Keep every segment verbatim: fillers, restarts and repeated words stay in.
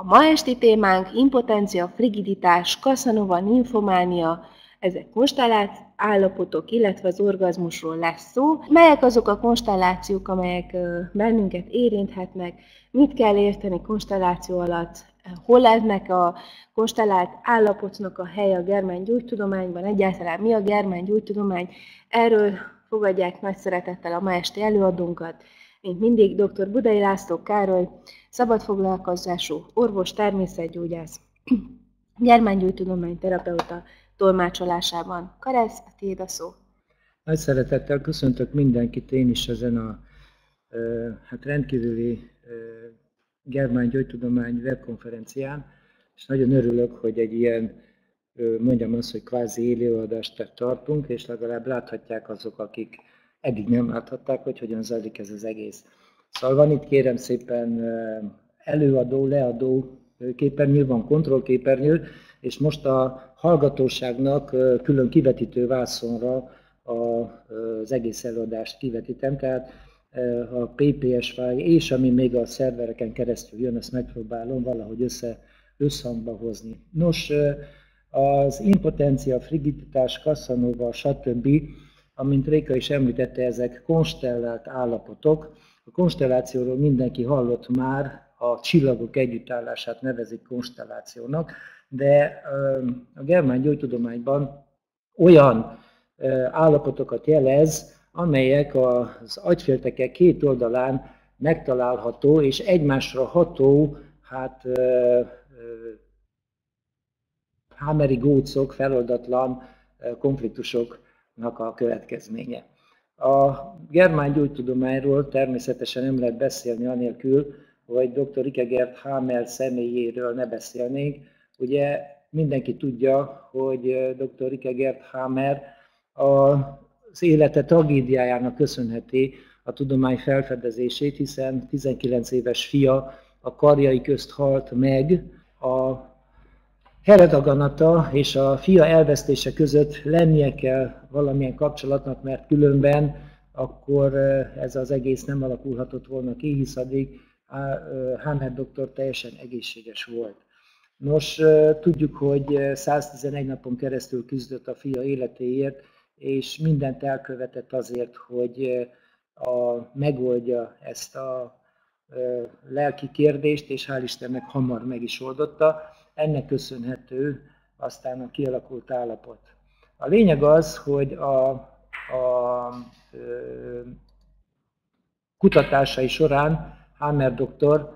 ma esti témánk impotencia, frigiditás, Casanova, nymfománia, ezek konstellált állapotok, illetve az orgazmusról lesz szó. Melyek azok a konstellációk, amelyek bennünket érinthetnek, mit kell érteni konstelláció alatt, hol ennek a konstellált állapotnak a helye a germán gyógytudományban, egyáltalán mi a germán gyógytudomány, erről fogadják nagy szeretettel a ma esti előadónkat, mint mindig dr. Budai László Károly, szabadfoglalkozású orvos, természetgyógyász, germángyógytudomány terapeuta tolmácsolásában. Karesz, a tiéd a szó. Nagy szeretettel köszöntök mindenkit én is ezen a hát rendkívüli germángyógytudomány webkonferencián, és nagyon örülök, hogy egy ilyen, mondjam azt, hogy kvázi élőadást tartunk, és legalább láthatják azok, akik eddig nem láthatták, hogy hogyan zajlik ez az egész. Szóval van itt kérem szépen előadó, leadó képernyő, van kontrollképernyő, és most a hallgatóságnak külön kivetítő vászonra az egész előadást kivetítem, tehát a pé pé es fájl és ami még a szervereken keresztül jön, ezt megpróbálom valahogy össze, összhangba hozni. Nos, az impotencia, frigiditás, Casanova, stb., amint Réka is említette, ezek konstellált állapotok. A konstellációról mindenki hallott már, a csillagok együttállását nevezik konstellációnak, de a germán gyógytudományban olyan állapotokat jelez, amelyek az agyféltekek két oldalán megtalálható és egymásra ható, hát hámeri gócok, feloldatlan konfliktusoknak a következménye. A germán gyógytudományról természetesen nem lehet beszélni anélkül, hogy dr. Ikegert Hamer személyéről ne beszélnénk. Ugye mindenki tudja, hogy dr. Ikegert Hamer az élete tragédiájának köszönheti a tudomány felfedezését, hiszen tizenkilenc éves fia a karjai közt halt meg. A heradaganata és a fia elvesztése között lennie kell valamilyen kapcsolatnak, mert különben akkor ez az egész nem alakulhatott volna ki, hisz addig Hamer doktor teljesen egészséges volt. Nos, tudjuk, hogy száztizenegy napon keresztül küzdött a fia életéért, és mindent elkövetett azért, hogy a, megoldja ezt a lelki kérdést, és hál' Istennek hamar meg is oldotta. Ennek köszönhető aztán a kialakult állapot. A lényeg az, hogy a, a, a kutatásai során Hamer doktor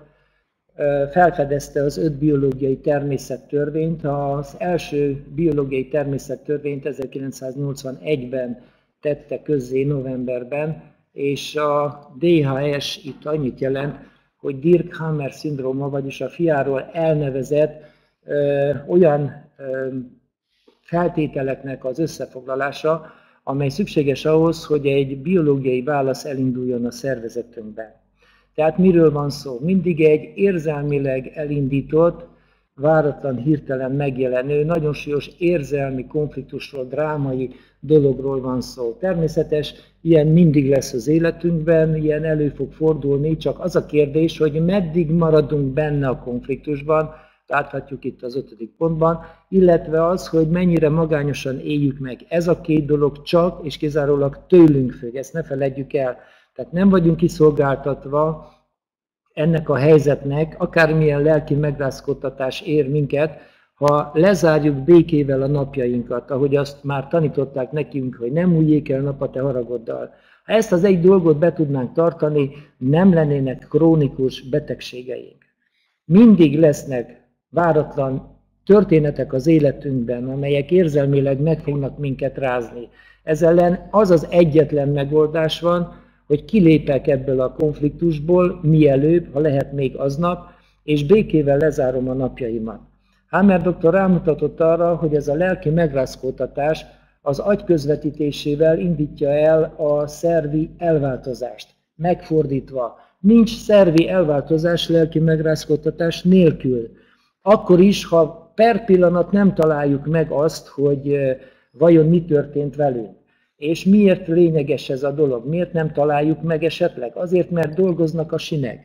felfedezte az öt biológiai természettörvényt. Az első biológiai természettörvényt ezerkilencszáznyolcvanegyben tette közzé novemberben, és a dé há es itt annyit jelent, hogy Dirk-Hamer szindróma, vagyis a fiáról elnevezett ö, olyan ö, feltételeknek az összefoglalása, amely szükséges ahhoz, hogy egy biológiai válasz elinduljon a szervezetünkben. Tehát miről van szó? Mindig egy érzelmileg elindított, váratlan, hirtelen megjelenő, nagyon súlyos érzelmi konfliktusról, drámai dologról van szó. Természetes, ilyen mindig lesz az életünkben, ilyen elő fog fordulni, csak az a kérdés, hogy meddig maradunk benne a konfliktusban, láthatjuk itt az ötödik pontban, illetve az, hogy mennyire magányosan éljük meg. Ez a két dolog csak és kizárólag tőlünk függ, ezt ne feledjük el. Tehát nem vagyunk kiszolgáltatva ennek a helyzetnek, akármilyen lelki megrázkódtatás ér minket, ha lezárjuk békével a napjainkat, ahogy azt már tanították nekünk, hogy nem újjék el nap a te haragoddal. Ha ezt az egy dolgot be tudnánk tartani, nem lennének krónikus betegségeink. Mindig lesznek váratlan történetek az életünkben, amelyek érzelmileg meg fognak minket rázni. Ez ellen az az egyetlen megoldás van, hogy kilépek ebből a konfliktusból mielőbb, ha lehet még aznap, és békével lezárom a napjaimat. Hamer doktor rámutatott arra, hogy ez a lelki megrázkódtatás az agy közvetítésével indítja el a szervi elváltozást. Megfordítva, nincs szervi elváltozás lelki megrázkódtatás nélkül. Akkor is, ha per pillanat nem találjuk meg azt, hogy vajon mi történt velünk. És miért lényeges ez a dolog? Miért nem találjuk meg esetleg? Azért, mert dolgoznak a sinek.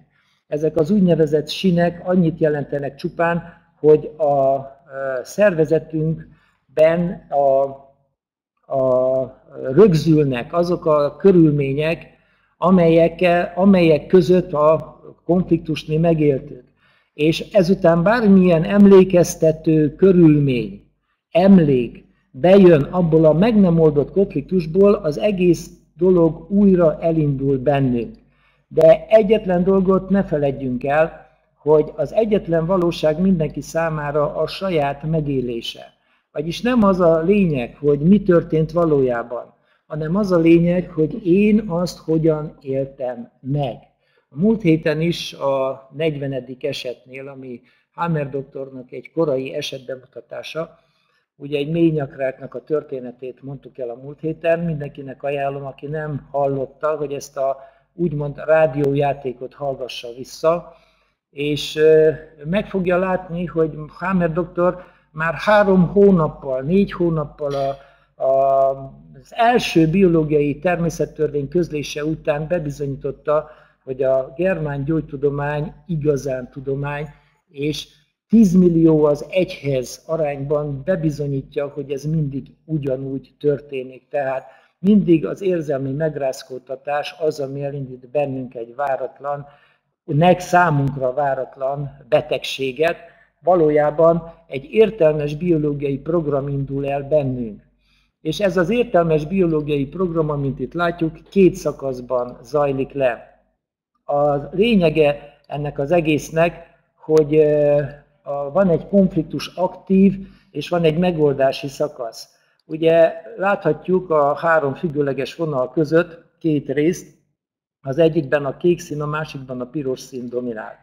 Ezek az úgynevezett sinek annyit jelentenek csupán, hogy a szervezetünkben a, a, rögzülnek azok a körülmények, amelyekkel, amelyek között a konfliktust mi megéltük. És ezután bármilyen emlékeztető körülmény, emlék bejön abból a meg nem oldott konfliktusból, az egész dolog újra elindul bennünk. De egyetlen dolgot ne feledjünk el, hogy az egyetlen valóság mindenki számára a saját megélése. Vagyis nem az a lényeg, hogy mi történt valójában, hanem az a lényeg, hogy én azt hogyan éltem meg. A múlt héten is a negyvenedik esetnél, ami Hammer doktornak egy korai esetbemutatása, ugye egy mélynyakráltnak a történetét mondtuk el a múlt héten, mindenkinek ajánlom, aki nem hallotta, hogy ezt a úgymond rádiójátékot hallgassa vissza, és meg fogja látni, hogy Hammer doktor már három hónappal, négy hónappal a, a, az első biológiai természettörvény közlése után bebizonyította, hogy a germán gyógytudomány igazán tudomány, és tíz millió az egyhez arányban bebizonyítja, hogy ez mindig ugyanúgy történik. Tehát mindig az érzelmi megrázkódtatás az, ami elindít bennünk egy váratlan, nek számunkra váratlan betegséget, valójában egy értelmes biológiai program indul el bennünk. És ez az értelmes biológiai program, amint itt látjuk, két szakaszban zajlik le. A lényege ennek az egésznek, hogy van egy konfliktus aktív, és van egy megoldási szakasz. Ugye láthatjuk a három függőleges vonal között két részt, az egyikben a kék szín, a másikban a piros szín dominál.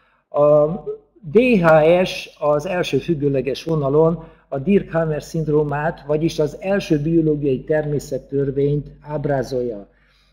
A dé há es az első függőleges vonalon a Dirkhammer-szindrómát, vagyis az első biológiai természettörvényt ábrázolja.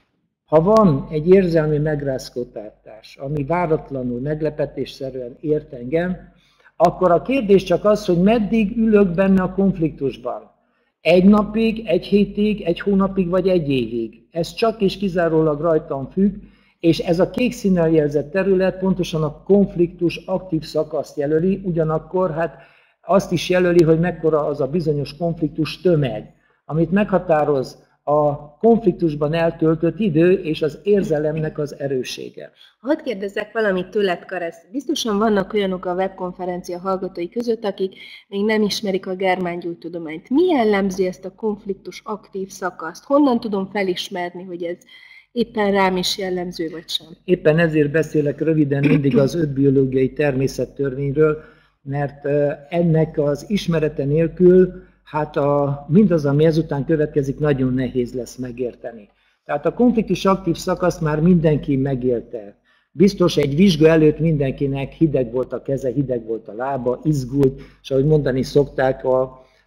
Ha van egy érzelmi megrázkódtatás, ami váratlanul, meglepetésszerűen ért engem, akkor a kérdés csak az, hogy meddig ülök benne a konfliktusban. Egy napig, egy hétig, egy hónapig vagy egy évig. Ez csak és kizárólag rajtam függ, és ez a kék színnel jelzett terület pontosan a konfliktus aktív szakaszt jelöli, ugyanakkor hát azt is jelöli, hogy mekkora az a bizonyos konfliktus tömeg, amit meghatároz a konfliktusban eltöltött idő és az érzelemnek az erőssége. Hadd kérdezzek valamit tőled, Karesz. Biztosan vannak olyanok a webkonferencia hallgatói között, akik még nem ismerik a germán gyógytudományt. Mi jellemzi ezt a konfliktus aktív szakaszt? Honnan tudom felismerni, hogy ez éppen rám is jellemző, vagy sem? Éppen ezért beszélek röviden mindig az öt biológiai természettörvényről, mert ennek az ismerete nélkül hát a, mindaz, ami ezután következik, nagyon nehéz lesz megérteni. Tehát a konfliktus aktív szakaszt már mindenki megélte. Biztos egy vizsga előtt mindenkinek hideg volt a keze, hideg volt a lába, izgult, és ahogy mondani szokták, a,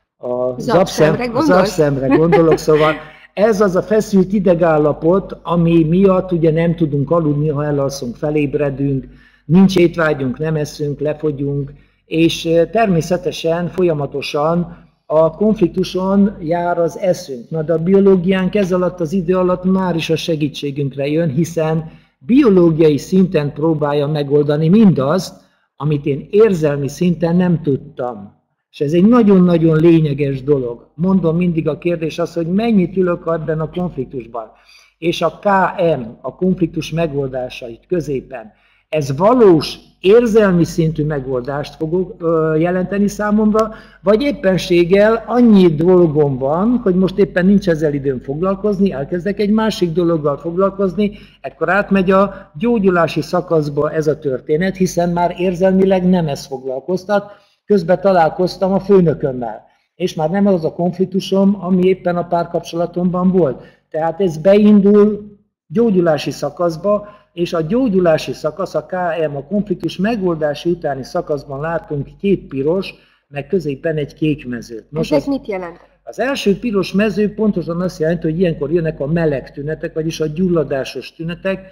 a zapszemre, zapszem, zapszemre gondolok, szóval ez az a feszült idegállapot, ami miatt ugye nem tudunk aludni, ha elalszunk, felébredünk, nincs étvágyunk, nem eszünk, lefogyunk, és természetesen folyamatosan a konfliktuson jár az eszünk. Na, de a biológiánk ez alatt az idő alatt már is a segítségünkre jön, hiszen biológiai szinten próbálja megoldani mindazt, amit én érzelmi szinten nem tudtam. És ez egy nagyon-nagyon lényeges dolog. Mondom mindig, a kérdés az, hogy mennyit ülök ebben a konfliktusban. És a ká em, a konfliktus megoldásait középen, ez valós érzelmi szintű megoldást fog jelenteni számomra, vagy éppenséggel annyi dolgom van, hogy most éppen nincs ezzel időm foglalkozni, elkezdek egy másik dologgal foglalkozni, ekkor átmegy a gyógyulási szakaszba ez a történet, hiszen már érzelmileg nem ez foglalkoztat, közben találkoztam a főnökömmel, és már nem az a konfliktusom, ami éppen a párkapcsolatomban volt. Tehát ez beindul gyógyulási szakaszba, és a gyógyulási szakasz, a ká em, a konfliktus megoldási utáni szakaszban látunk két piros, meg középen egy kék mezőt. Nos, ez az, mit jelent? Az első piros mező pontosan azt jelenti, hogy ilyenkor jönnek a meleg tünetek, vagyis a gyulladásos tünetek,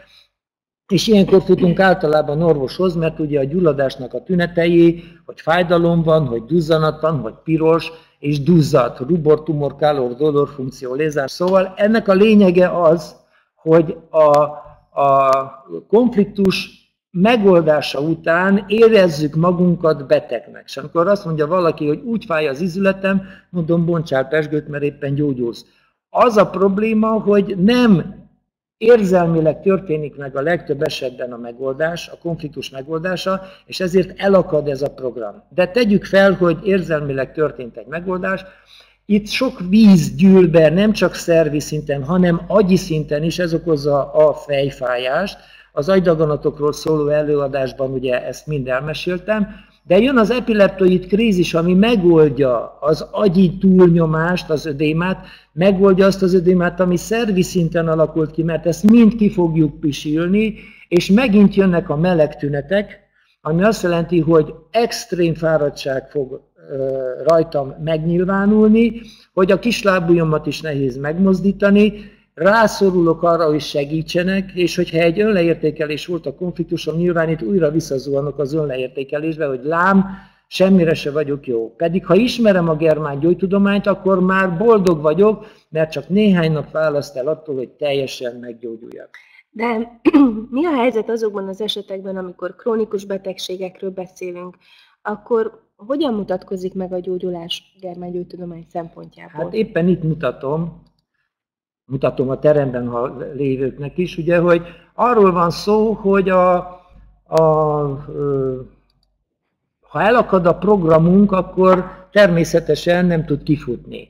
és ilyenkor futunk általában orvoshoz, mert ugye a gyulladásnak a tünetei, hogy fájdalom van, hogy duzzanat van, hogy piros, és duzzad, rubor, tumor, kálor, dolor, funkció, lézár. Szóval ennek a lényege az, hogy a A konfliktus megoldása után érezzük magunkat betegnek. És amikor azt mondja valaki, hogy úgy fáj az izületem, mondom, bontsál pezsgőt, mert éppen gyógyulsz. Az a probléma, hogy nem érzelmileg történik meg a legtöbb esetben a megoldás, a konfliktus megoldása, és ezért elakad ez a program. De tegyük fel, hogy érzelmileg történt egy megoldás, itt sok víz gyűl be, nem csak szervi szinten, hanem agyi szinten is, ez okozza a fejfájást. Az agydaganatokról szóló előadásban ugye ezt mind elmeséltem, de jön az epileptoid krízis, ami megoldja az agyi túlnyomást, az ödémát, megoldja azt az ödémát, ami szervi szinten alakult ki, mert ezt mind ki fogjuk pisilni, és megint jönnek a meleg tünetek, ami azt jelenti, hogy extrém fáradtság fog rajtam megnyilvánulni, hogy a kislábujjamat is nehéz megmozdítani, rászorulok arra, hogy segítsenek, és hogyha egy önleértékelés volt a konfliktusom, nyilván itt újra visszazuhanok az önleértékelésbe, hogy lám, semmire se vagyok jó. Pedig ha ismerem a germán gyógytudományt, akkor már boldog vagyok, mert csak néhány nap választ el attól, hogy teljesen meggyógyuljak. De mi a helyzet azokban az esetekben, amikor krónikus betegségekről beszélünk, akkor hogyan mutatkozik meg a gyógyulás germán gyógytudomány szempontjából? Hát éppen itt mutatom, mutatom a teremben a lévőknek is, ugye, hogy arról van szó, hogy a, a, ha elakad a programunk, akkor természetesen nem tud kifutni.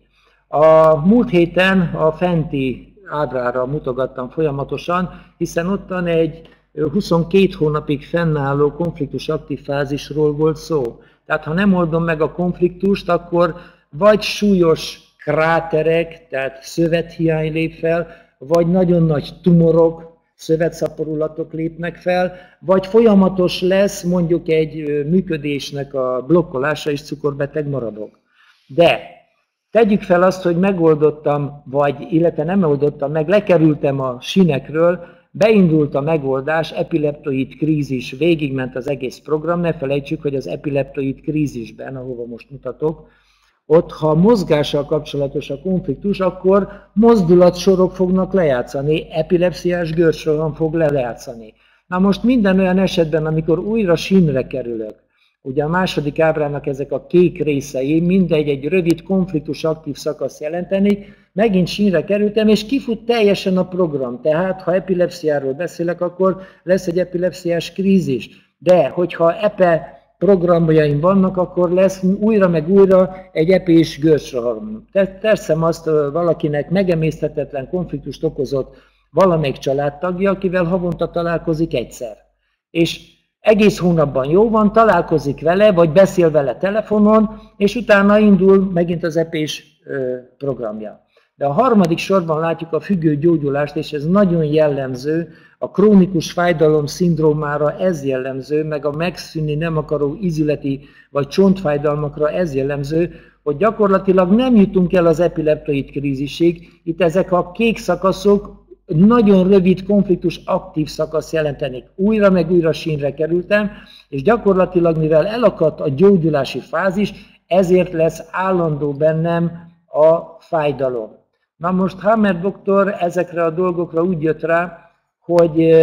A múlt héten a fenti ábrára mutogattam folyamatosan, hiszen ottan egy huszonkét hónapig fennálló konfliktus aktív fázisról volt szó. Tehát ha nem oldom meg a konfliktust, akkor vagy súlyos kráterek, tehát szövethiány lép fel, vagy nagyon nagy tumorok, szövetszaporulatok lépnek fel, vagy folyamatos lesz mondjuk egy működésnek a blokkolása, és cukorbeteg maradok. De tegyük fel azt, hogy megoldottam, vagy illetve nem oldottam meg, lekerültem a sinekről, beindult a megoldás, epileptoid krízis, végigment az egész program, ne felejtsük, hogy az epileptoid krízisben, ahova most mutatok, ott, ha mozgással kapcsolatos a konfliktus, akkor mozdulatsorok fognak lejátszani, epilepsziás görsroham fog lejátszani. Na most minden olyan esetben, amikor újra sínre kerülök, ugye a második ábrának ezek a kék részei, mindegy egy rövid konfliktus aktív szakasz jelentenik, megint sínre kerültem, és kifut teljesen a program. Tehát, ha epilepsziáról beszélek, akkor lesz egy epilepsziás krízis. De, hogyha epe programjaim vannak, akkor lesz újra meg újra egy epés görsroham. Teszem azt valakinek megemészthetetlen konfliktust okozott valamelyik családtagja, akivel havonta találkozik egyszer. És egész hónapban jó van, találkozik vele, vagy beszél vele telefonon, és utána indul megint az epés programja. De a harmadik sorban látjuk a függő gyógyulást, és ez nagyon jellemző, a krónikus fájdalom szindrómára ez jellemző, meg a megszűnni nem akaró ízületi vagy csontfájdalmakra ez jellemző, hogy gyakorlatilag nem jutunk el az epileptoid krízisig. Itt ezek a kék szakaszok nagyon rövid konfliktus aktív szakasz jelentenik. Újra meg újra sínre kerültem, és gyakorlatilag mivel elakadt a gyógyulási fázis, ezért lesz állandó bennem a fájdalom. Na most Hammer doktor ezekre a dolgokra úgy jött rá, hogy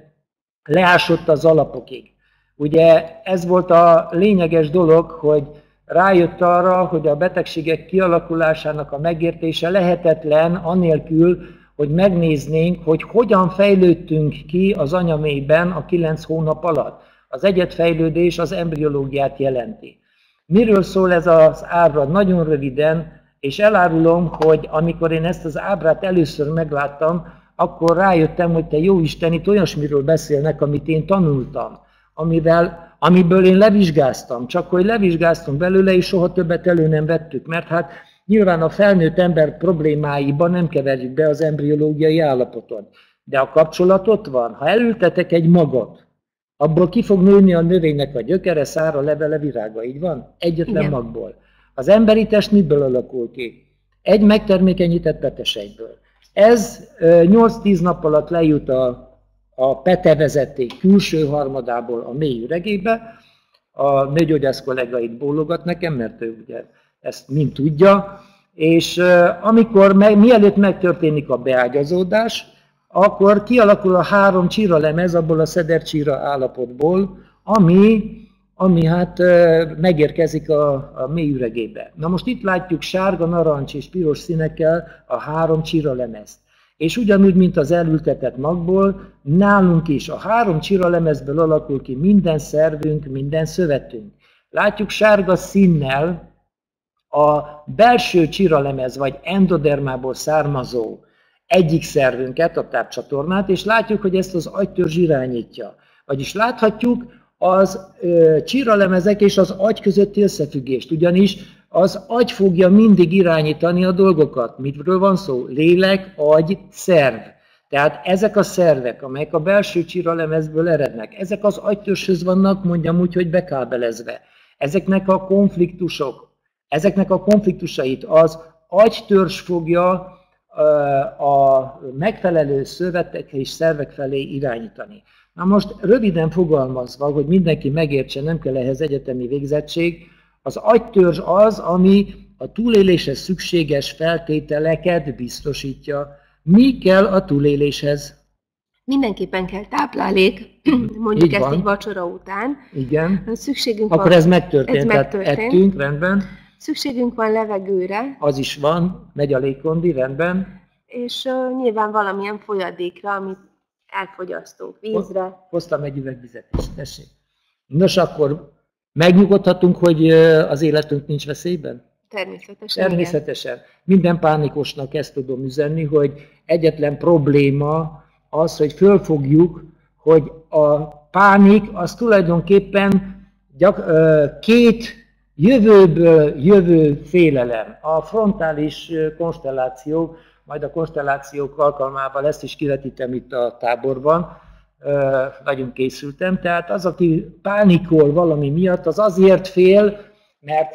leásott az alapokig. Ugye ez volt a lényeges dolog, hogy rájött arra, hogy a betegségek kialakulásának a megértése lehetetlen anélkül, hogy megnéznénk, hogy hogyan fejlődtünk ki az anyaméhben a kilenc hónap alatt. Az egyedfejlődés az embriológiát jelenti. Miről szól ez az ábra? Nagyon röviden, és elárulom, hogy amikor én ezt az ábrát először megláttam, akkor rájöttem, hogy te jóisten, itt olyasmiről beszélnek, amit én tanultam, amivel, amiből én levizsgáztam, csak hogy levizsgáztunk belőle, és soha többet elő nem vettük, mert hát nyilván a felnőtt ember problémáiban nem keverjük be az embriológiai állapotot. De a kapcsolat ott van. Ha elültetek egy magot, abból ki fog nőni a növénynek a gyökere, szára, levele, virága, így van? Egyetlen Igen. magból. Az emberi test miből alakul ki? Egy megtermékenyített petesejtből. Ez nyolc-tíz nap alatt lejut a, a petevezeték külső harmadából a mély üregébe. A nőgyógyász kollégait bólogat nekem, mert ő ugye ezt mind tudja. És amikor meg, mielőtt megtörténik a beágyazódás, akkor kialakul a három csíralemez abból a szedercsíra állapotból, ami, ami hát megérkezik a, a mély üregébe. Na most itt látjuk sárga, narancs és piros színekkel a három csíralemezt. És ugyanúgy, mint az elültetett magból, nálunk is a három csíralemezből alakul ki minden szervünk, minden szövetünk. Látjuk sárga színnel a belső csíralemez vagy endodermából származó egyik szervünket, a tápcsatornát, és látjuk, hogy ezt az agytörzs irányítja. Vagyis láthatjuk az ö, csíralemezek és az agy közötti összefüggést, ugyanis az agy fogja mindig irányítani a dolgokat. Mitről van szó? Lélek, agy, szerv. Tehát ezek a szervek, amelyek a belső csíralemezből erednek, ezek az agytörzshöz vannak, mondjam úgy, hogy bekábelezve. Ezeknek a konfliktusok, ezeknek a konfliktusait az agytörzs fogja a megfelelő szövetek és szervek felé irányítani. Na most röviden fogalmazva, hogy mindenki megértse, nem kell ehhez egyetemi végzettség, az agytörzs az, ami a túléléshez szükséges feltételeket biztosítja. Mi kell a túléléshez? Mindenképpen kell táplálék, mondjuk ezt egy vacsora után. Igen. Szükségünk Akkor van, ez megtörtént, ez tehát megtörtént. ettünk, rendben. Szükségünk van levegőre. Az is van, megy a légkondi, rendben. És uh, nyilván valamilyen folyadékra, amit elfogyasztunk, vízre. Hoztam egy üveg vizet is, tessék. Nos, akkor megnyugodhatunk, hogy az életünk nincs veszélyben? Természetesen. Természetesen. Igen. Minden pánikosnak ezt tudom üzenni, hogy egyetlen probléma az, hogy fölfogjuk, hogy a pánik az tulajdonképpen gyak, két jövőből jövő félelem. A frontális konstelláció, majd a konstellációk alkalmával ezt is kivetítem itt a táborban, nagyon készültem. Tehát az, aki pánikol valami miatt, az azért fél, mert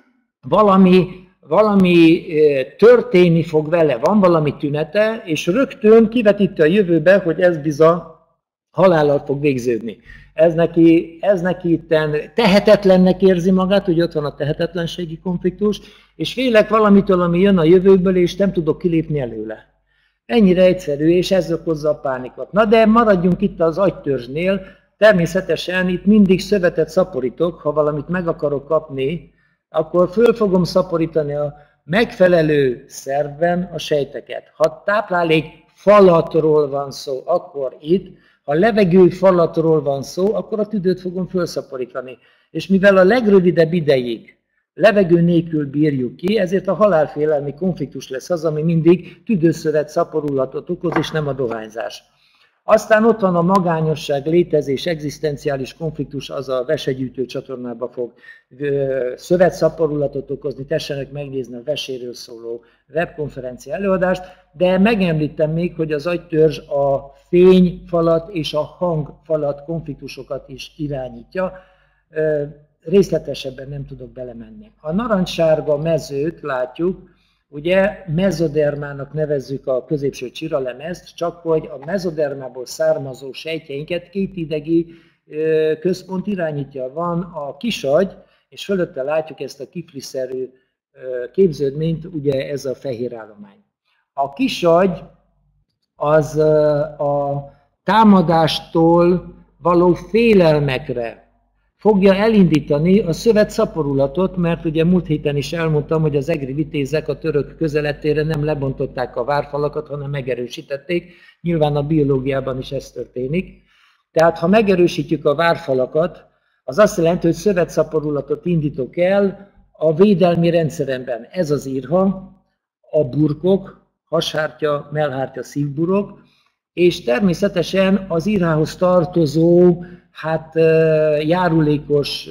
valami, valami történni fog vele, van valami tünete, és rögtön kivetíti a jövőbe, hogy ez bizony halállal fog végződni. Ez neki, ez neki itten tehetetlennek érzi magát, hogy ott van a tehetetlenségi konfliktus, és félek valamitől, ami jön a jövőből, és nem tudok kilépni előle. Ennyire egyszerű, és ez okozza a pánikot. Na de maradjunk itt az agytörzsnél, természetesen itt mindig szövetet szaporítok, ha valamit meg akarok kapni, akkor föl fogom szaporítani a megfelelő szervben a sejteket. Ha táplálék falatról van szó, akkor itt, ha levegő falatról van szó, akkor a tüdőt fogom fölszaporítani. És mivel a legrövidebb ideig levegő nélkül bírjuk ki, ezért a halálfélelmi konfliktus lesz az, ami mindig tüdőszövet szaporulatot okoz, és nem a dohányzás. Aztán ott van a magányosság, létezés, egzisztenciális konfliktus, az a vesegyűjtő csatornába fog szövetszaporulatot okozni, tessenek megnézni a veséről szóló webkonferencia előadást, de megemlítem még, hogy az agytörzs a fényfalat és a hangfalat konfliktusokat is irányítja. Részletesebben nem tudok belemenni. A narancssárga mezőt látjuk, ugye mezodermának nevezzük a középső csiralemezt, csak hogy a mezodermából származó sejtjeinket két idegi központ irányítja. Van a kisagy, és fölötte látjuk ezt a kifliszerű képződményt, ugye ez a fehér állomány. A kisagy az a támadástól való félelmekre fogja elindítani a szövetszaporulatot, mert ugye múlt héten is elmondtam, hogy az egri vitézek a török közeletére nem lebontották a várfalakat, hanem megerősítették. Nyilván a biológiában is ez történik. Tehát ha megerősítjük a várfalakat, az azt jelenti, hogy szövetszaporulatot indítok el a védelmi rendszeremben. Ez az írha, a burkok, hashártya, mellhártya, szívburok, és természetesen az írhához tartozó hát járulékos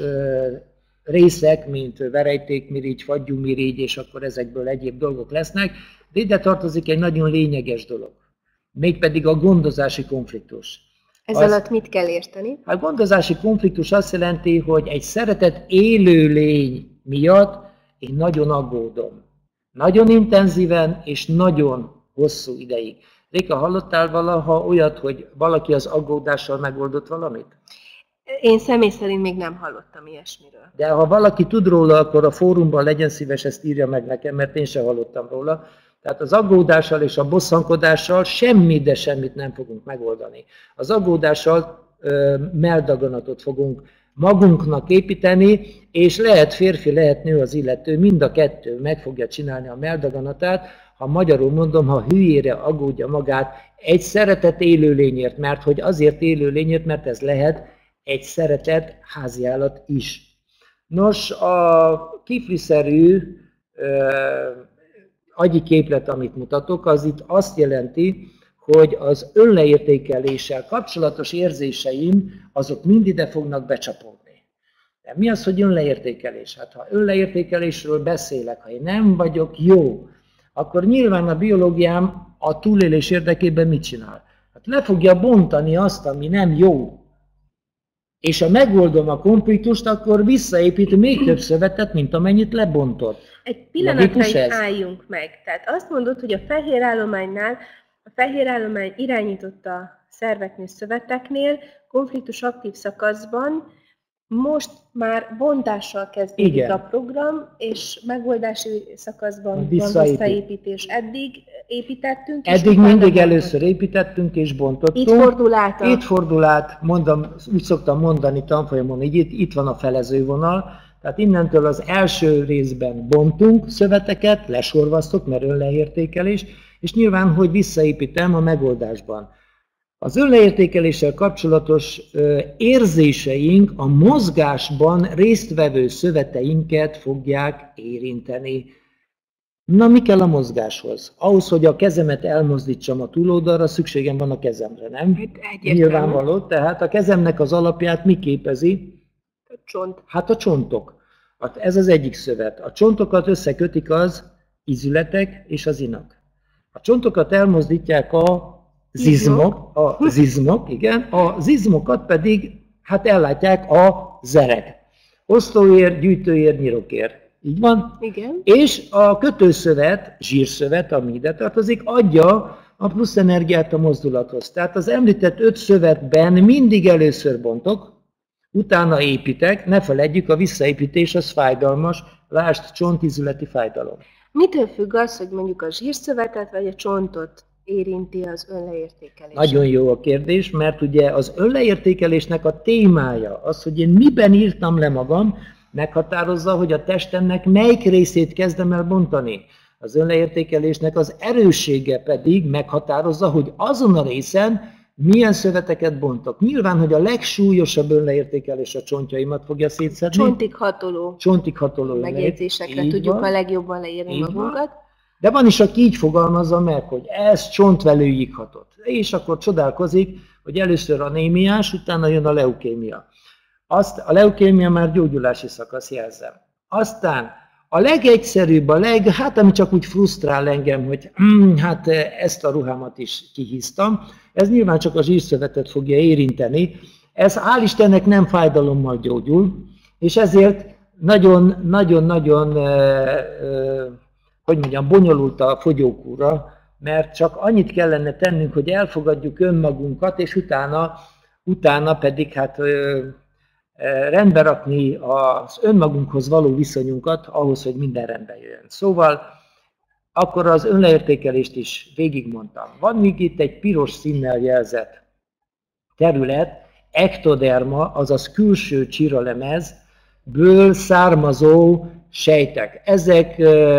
részek, mint verejtékmirigy, fagyúmirigy, és akkor ezekből egyéb dolgok lesznek, de ide tartozik egy nagyon lényeges dolog, mégpedig a gondozási konfliktus. Ez az, alatt mit kell érteni? A gondozási konfliktus azt jelenti, hogy egy szeretett élőlény miatt én nagyon aggódom. Nagyon intenzíven és nagyon hosszú ideig. Réka, hallottál valaha olyat, hogy valaki az aggódással megoldott valamit? Én személy szerint még nem hallottam ilyesmiről. De ha valaki tud róla, akkor a fórumban legyen szíves, ezt írja meg nekem, mert én sem hallottam róla. Tehát az aggódással és a bosszankodással semmit, de semmit nem fogunk megoldani. Az aggódással ö, melldaganatot fogunk magunknak építeni, és lehet férfi, lehet nő az illető, mind a kettő meg fogja csinálni a meldaganatát, ha magyarul mondom, ha hülyére aggódja magát egy szeretett élőlényért, mert hogy azért élőlényért, mert ez lehet egy szeretett háziállat is. Nos, a kifliszerű ö, agyi képlet, amit mutatok, az itt azt jelenti, hogy az önleértékeléssel kapcsolatos érzéseim, azok mind ide fognak becsapódni. De mi az, hogy önleértékelés? Hát ha önleértékelésről beszélek, ha én nem vagyok jó, akkor nyilván a biológiám a túlélés érdekében mit csinál? Hát le fogja bontani azt, ami nem jó. És ha megoldom a konfliktust, akkor visszaépít még több szövetet, mint amennyit lebontott. Egy pillanatra is álljunk meg. Tehát azt mondod, hogy a fehér állománynál, a fehér állomány irányította szerveknél, szöveteknél, konfliktus aktív szakaszban most már bontással kezdődik Igen. a program, és megoldási szakaszban van Visszaépít. visszaépítés. Eddig építettünk. Eddig mindig először építettünk és bontottunk. Itt fordul át. A... Itt fordul át, mondom, úgy szoktam mondani tanfolyamon, hogy itt, itt van a felezővonal. Tehát innentől az első részben bontunk szöveteket, lesorvasztok, mert önleértékelés, és nyilván, hogy visszaépítem a megoldásban. Az önleértékeléssel kapcsolatos ö, érzéseink a mozgásban résztvevő szöveteinket fogják érinteni. Na, mi kell a mozgáshoz? Ahhoz, hogy a kezemet elmozdítsam a túloldalra, szükségem van a kezemre, nem? Hát nyilvánvaló, tehát a kezemnek az alapját mi képezi? A csont. Hát a csontok. Hát ez az egyik szövet. A csontokat összekötik az izületek és az inak. A csontokat elmozdítják a zizmok, a zizmok, igen, a zizmokat pedig hát ellátják a zerek. Osztóér, gyűjtőér, nyirokér. Így van? Igen. És a kötőszövet, zsírszövet, ami ide tartozik, adja a plusz energiát a mozdulathoz. Tehát az említett öt szövetben mindig először bontok, utána építek, ne feledjük, a visszaépítés az fájdalmas, lásd csontizületi fájdalom. Mitől függ az, hogy mondjuk a zsírszövetet vagy a csontot érinti az önleértékelés? Nagyon jó a kérdés, mert ugye az önleértékelésnek a témája az, hogy én miben írtam le magam, meghatározza, hogy a testemnek melyik részét kezdem el bontani. Az önleértékelésnek az erőssége pedig meghatározza, hogy azon a részen milyen szöveteket bontok. Nyilván, hogy a legsúlyosabb önleértékelés a csontjaimat fogja szétszedni. Csontig hatoló. Csontig hatoló. Megjegyzésekre tudjuk van. A legjobban leírni így magunkat. Van. De van is, aki így fogalmazza meg, hogy ez csontvelőig hatott. És akkor csodálkozik, hogy először anémiás, utána jön a leukémia. Azt a leukémia már gyógyulási szakasz, jelzem. Aztán a legegyszerűbb, a leg, hát ami csak úgy frusztrál engem, hogy hm, hát ezt a ruhámat is kihíztam, ez nyilván csak a zsírszövetet fogja érinteni. Ez hál' Istennek nem fájdalommal gyógyul, és ezért nagyon-nagyon-nagyon, hogy mondjam, bonyolult a fogyókúra, mert csak annyit kellene tennünk, hogy elfogadjuk önmagunkat, és utána, utána pedig hát rendbe rakni az önmagunkhoz való viszonyunkat, ahhoz, hogy minden rendbe jöjjön. Szóval akkor az önleértékelést is végigmondtam. Van még itt egy piros színnel jelzett terület, ektoderma, azaz külső csíralemezből származó sejtek. Ezek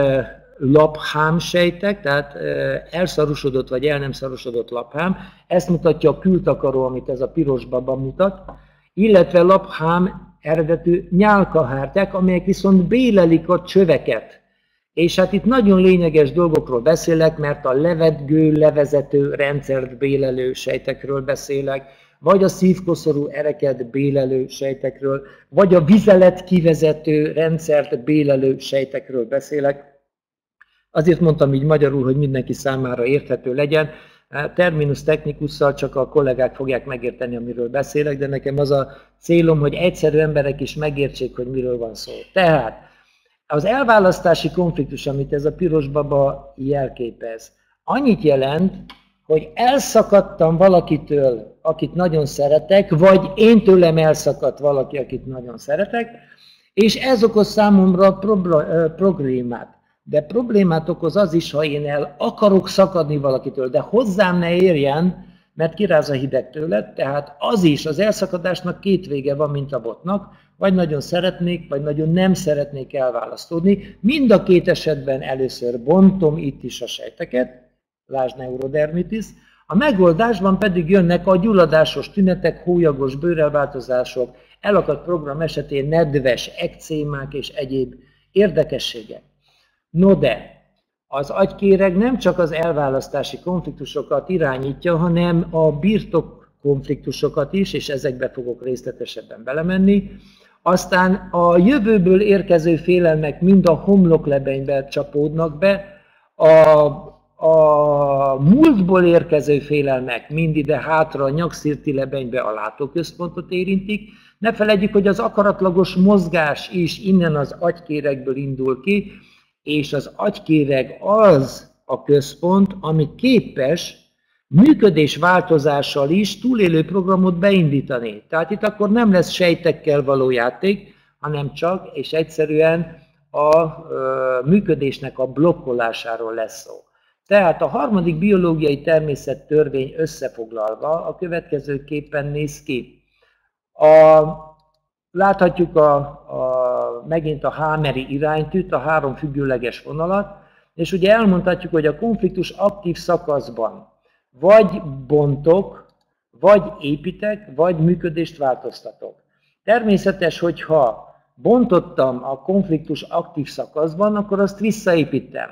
laphám sejtek, tehát elszarosodott vagy el nem szarosodott laphám. Ezt mutatja a kültakaró, amit ez a piros baba mutat, illetve laphám eredetű nyálkahártyák, amelyek viszont bélelik a csöveket. És hát itt nagyon lényeges dolgokról beszélek, mert a levetgő, levezető rendszert bélelő sejtekről beszélek, vagy a szívkoszorú ereket bélelő sejtekről, vagy a vizelet kivezető rendszert bélelő sejtekről beszélek. Azért mondtam így magyarul, hogy mindenki számára érthető legyen. Terminus technikusszal csak a kollégák fogják megérteni, amiről beszélek, de nekem az a célom, hogy egyszerű emberek is megértsék, hogy miről van szó. Tehát az elválasztási konfliktus, amit ez a piros baba jelképez, annyit jelent, hogy elszakadtam valakitől, akit nagyon szeretek, vagy én tőlem elszakadt valaki, akit nagyon szeretek, és ez okoz számomra problémát. De problémát okoz az is, ha én el akarok szakadni valakitől, de hozzám ne érjen, mert kiráz a hideg tőle, tehát az is, az elszakadásnak két vége van, mint a botnak, vagy nagyon szeretnék, vagy nagyon nem szeretnék elválasztódni. Mind a két esetben először bontom itt is a sejteket, lásd neurodermitis, a megoldásban pedig jönnek a gyulladásos tünetek, hólyagos bőrelváltozások, elakadt program esetén nedves ekcémák és egyéb érdekességek. No de, az agykéreg nem csak az elválasztási konfliktusokat irányítja, hanem a birtok konfliktusokat is, és ezekbe fogok részletesebben belemenni. Aztán a jövőből érkező félelmek mind a homloklebenybe csapódnak be, a, a múltból érkező félelmek mind ide hátra a nyakszirti lebenybe a látóközpontot érintik. Ne feledjük, hogy az akaratlagos mozgás is innen az agykéregből indul ki, és az agykéreg az a központ, ami képes működésváltozással is túlélő programot beindítani. Tehát itt akkor nem lesz sejtekkel való játék, hanem csak és egyszerűen a ö, működésnek a blokkolásáról lesz szó. Tehát a harmadik biológiai természettörvény összefoglalva a következőképpen néz ki. A, láthatjuk a, a, megint a Hameri iránytűt, a három függőleges vonalat, és ugye elmondhatjuk, hogy a konfliktus aktív szakaszban vagy bontok, vagy építek, vagy működést változtatok. Természetes, hogyha bontottam a konfliktus aktív szakaszban, akkor azt visszaépítem.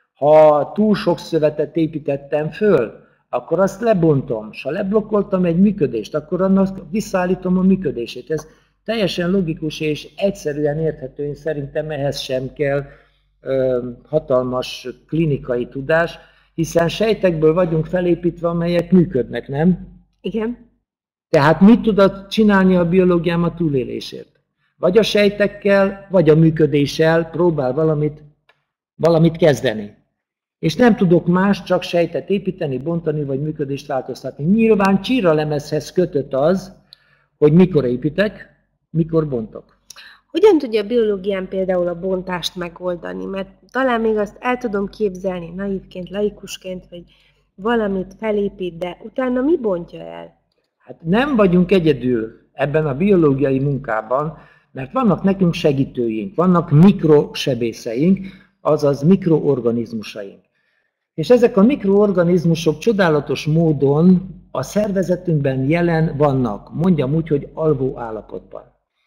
Ha túl sok szövetet építettem föl, akkor azt lebontom, és ha leblokkoltam egy működést, akkor annak visszaállítom a működését. Ez teljesen logikus és egyszerűen érthető, én szerintem ehhez sem kell ö, hatalmas klinikai tudás, hiszen sejtekből vagyunk felépítve, amelyek működnek, nem? Igen. Tehát mit tud csinálni a biológiám a túlélésért? Vagy a sejtekkel, vagy a működéssel próbál valamit, valamit kezdeni. És nem tudok más, csak sejtet építeni, bontani, vagy működést változtatni. Nyilván csíralemezhez kötött az, hogy mikor építek, mikor bontok. Hogyan tudja a biológián például a bontást megoldani? Mert talán még azt el tudom képzelni naívként, laikusként, hogy valamit felépít, de utána mi bontja el? Hát nem vagyunk egyedül ebben a biológiai munkában, mert vannak nekünk segítőink, vannak mikrosebészeink, azaz mikroorganizmusaink. És ezek a mikroorganizmusok csodálatos módon a szervezetünkben jelen vannak, mondjam úgy, hogy alvó állapotban.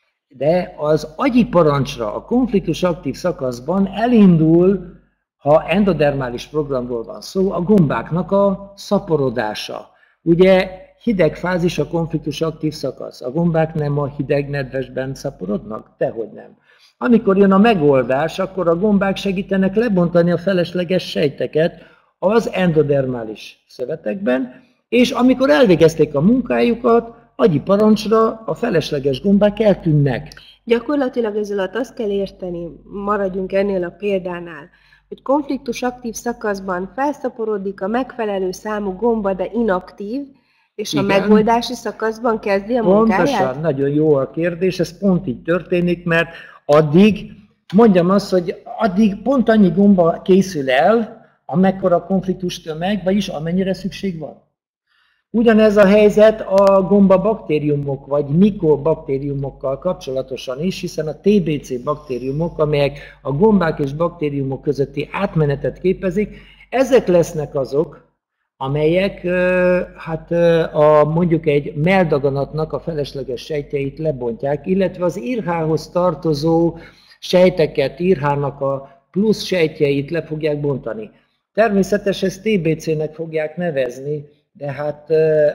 De az agyi parancsra a konfliktus aktív szakaszban elindul, ha endodermális programról van szó, a gombáknak a szaporodása. Ugye hideg fázis a konfliktus aktív szakasz. A gombák nem a hideg nedvesben szaporodnak? Dehogy nem. Amikor jön a megoldás, akkor a gombák segítenek lebontani a felesleges sejteket az endodermális szövetekben, és amikor elvégezték a munkájukat, agyi parancsra a felesleges gombák eltűnnek. Gyakorlatilag ezzel alatt azt kell érteni, maradjunk ennél a példánál, hogy konfliktus aktív szakaszban felszaporodik a megfelelő számú gomba, de inaktív, és igen, a megoldási szakaszban kezdi a munkáját? Pontosan, nagyon jó a kérdés, ez pont így történik, mert addig, mondjam azt, hogy addig pont annyi gomba készül el, amekkora konfliktus tömeg, vagyis amennyire szükség van. Ugyanez a helyzet a gombabaktériumok vagy mikobaktériumokkal kapcsolatosan is, hiszen a té bé cé baktériumok, amelyek a gombák és baktériumok közötti átmenetet képezik, ezek lesznek azok, amelyek hát a, mondjuk egy melldaganatnak a felesleges sejtjeit lebontják, illetve az írhához tartozó sejteket, írhának a plusz sejtjeit le fogják bontani. Természetesen ezt té bé cének fogják nevezni, de hát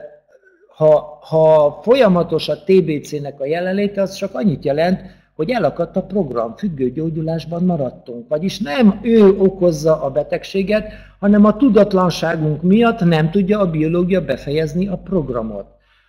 ha, ha folyamatos a té bé cének a jelenléte, az csak annyit jelent, hogy elakadt a program, függőgyógyulásban maradtunk. Vagyis nem ő okozza a betegséget, hanem a tudatlanságunk miatt nem tudja a biológia befejezni a programot.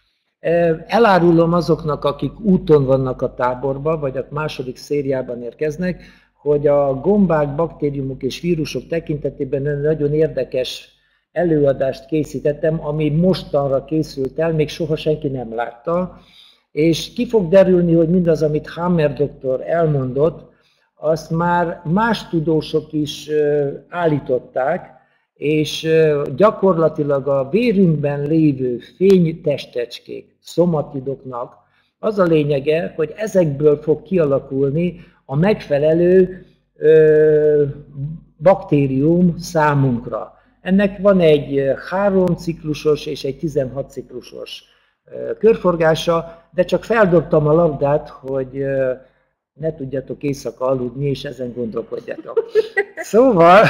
Elárulom azoknak, akik úton vannak a táborba, vagy a második szériában érkeznek, hogy a gombák, baktériumok és vírusok tekintetében nagyon érdekes előadást készítettem, ami mostanra készült el, még soha senki nem látta, és ki fog derülni, hogy mindaz, amit Hammer doktor elmondott, azt már más tudósok is állították, és gyakorlatilag a vérünkben lévő fénytestecskék, szomatidoknak az a lényege, hogy ezekből fog kialakulni a megfelelő ö, baktérium számunkra. Ennek van egy három ciklusos és egy tizenhat ciklusos körforgása, de csak feldobtam a labdát, hogy ne tudjatok éjszaka aludni, és ezen gondolkodjatok. Szóval,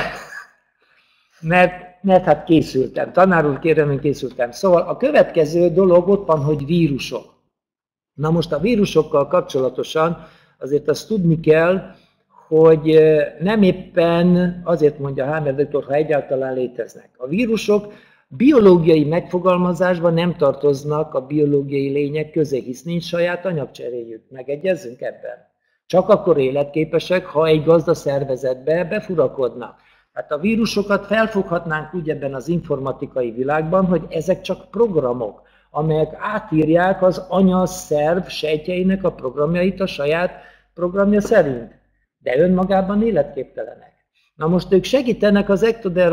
mert, mert hát készültem, tanár úr, kérem, én készültem. Szóval a következő dolog ott van, hogy vírusok. Na most a vírusokkal kapcsolatosan azért azt tudni kell, hogy nem éppen azért mondja Hammer doktor, ha egyáltalán léteznek. A vírusok biológiai megfogalmazásban nem tartoznak a biológiai lények közé, hisz nincs saját anyagcseréjük. Megegyezzünk ebben? Csak akkor életképesek, ha egy gazda szervezetbe befurakodnak. Hát a vírusokat felfoghatnánk úgy ebben az informatikai világban, hogy ezek csak programok, amelyek átírják az anyaszerv sejtjeinek a programjait a saját programja szerint. De önmagában életképtelenek. Na most ők segítenek az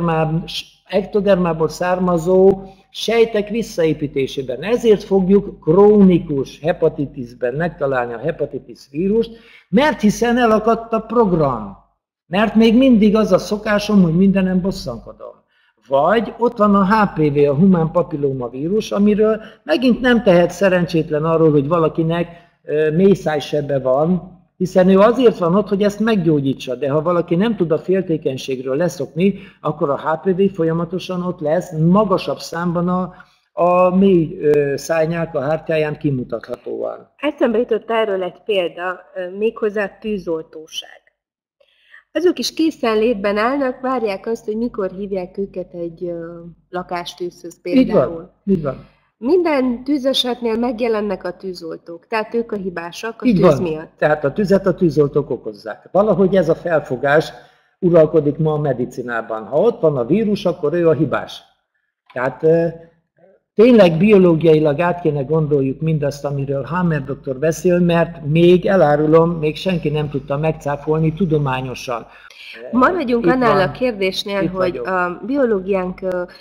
ektodermából származó sejtek visszaépítésében. Ezért fogjuk krónikus hepatitisben megtalálni a hepatitis vírust, mert hiszen elakadt a program. Mert még mindig az a szokásom, hogy mindenem bosszankodom. Vagy ott van a há pé vé, a humán papilloma vírus, amiről megint nem tehet szerencsétlen arról, hogy valakinek méhszájsebbe van, hiszen ő azért van ott, hogy ezt meggyógyítsa, de ha valaki nem tud a féltékenységről leszokni, akkor a há pé vé folyamatosan ott lesz, magasabb számban a, a mély szárnyák a hártyáján kimutathatóan. Eszembe jutott erről egy példa, méghozzá tűzoltóság. Azok is készenlétben állnak, várják azt, hogy mikor hívják őket egy lakástűzhöz például. Így van, így van. Minden tűzesetnél megjelennek a tűzoltók, tehát ők a hibásak a Így tűz van. miatt. Tehát a tüzet a tűzoltók okozzák. Valahogy ez a felfogás uralkodik ma a medicinában. Ha ott van a vírus, akkor ő a hibás. Tehát tényleg biológiailag át kéne gondoljuk mindazt, amiről Hammer doktor beszél, mert még elárulom, még senki nem tudta megcáfolni tudományosan. Maradjunk Itt annál van. a kérdésnél, Itt hogy vagyok. a biológiánk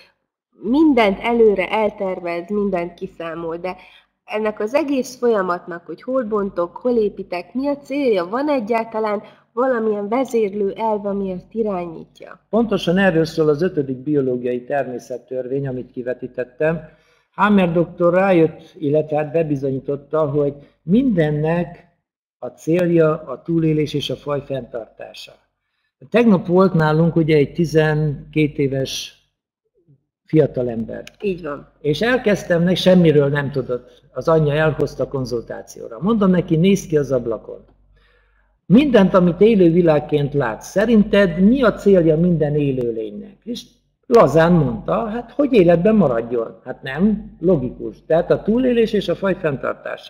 mindent előre eltervez, mindent kiszámol, de ennek az egész folyamatnak, hogy hol bontok, hol építek, mi a célja, van egyáltalán valamilyen vezérlő elv, amiért irányítja? Pontosan erről szól az ötödik biológiai természettörvény, amit kivetítettem. Hammer doktor rájött, illetve hát bebizonyította, hogy mindennek a célja a túlélés és a faj fenntartása. Tegnap volt nálunk ugye egy tizenkét éves fiatalember. Így van. És elkezdtem, neki semmiről nem tudott. Az anyja elhozta konzultációra. Mondom neki, nézd ki az ablakon. Mindent, amit élő világként látsz, szerinted mi a célja minden élőlénynek? És lazán mondta, hát hogy életben maradjon? Hát nem, logikus. Tehát a túlélés és a faj fenntartása.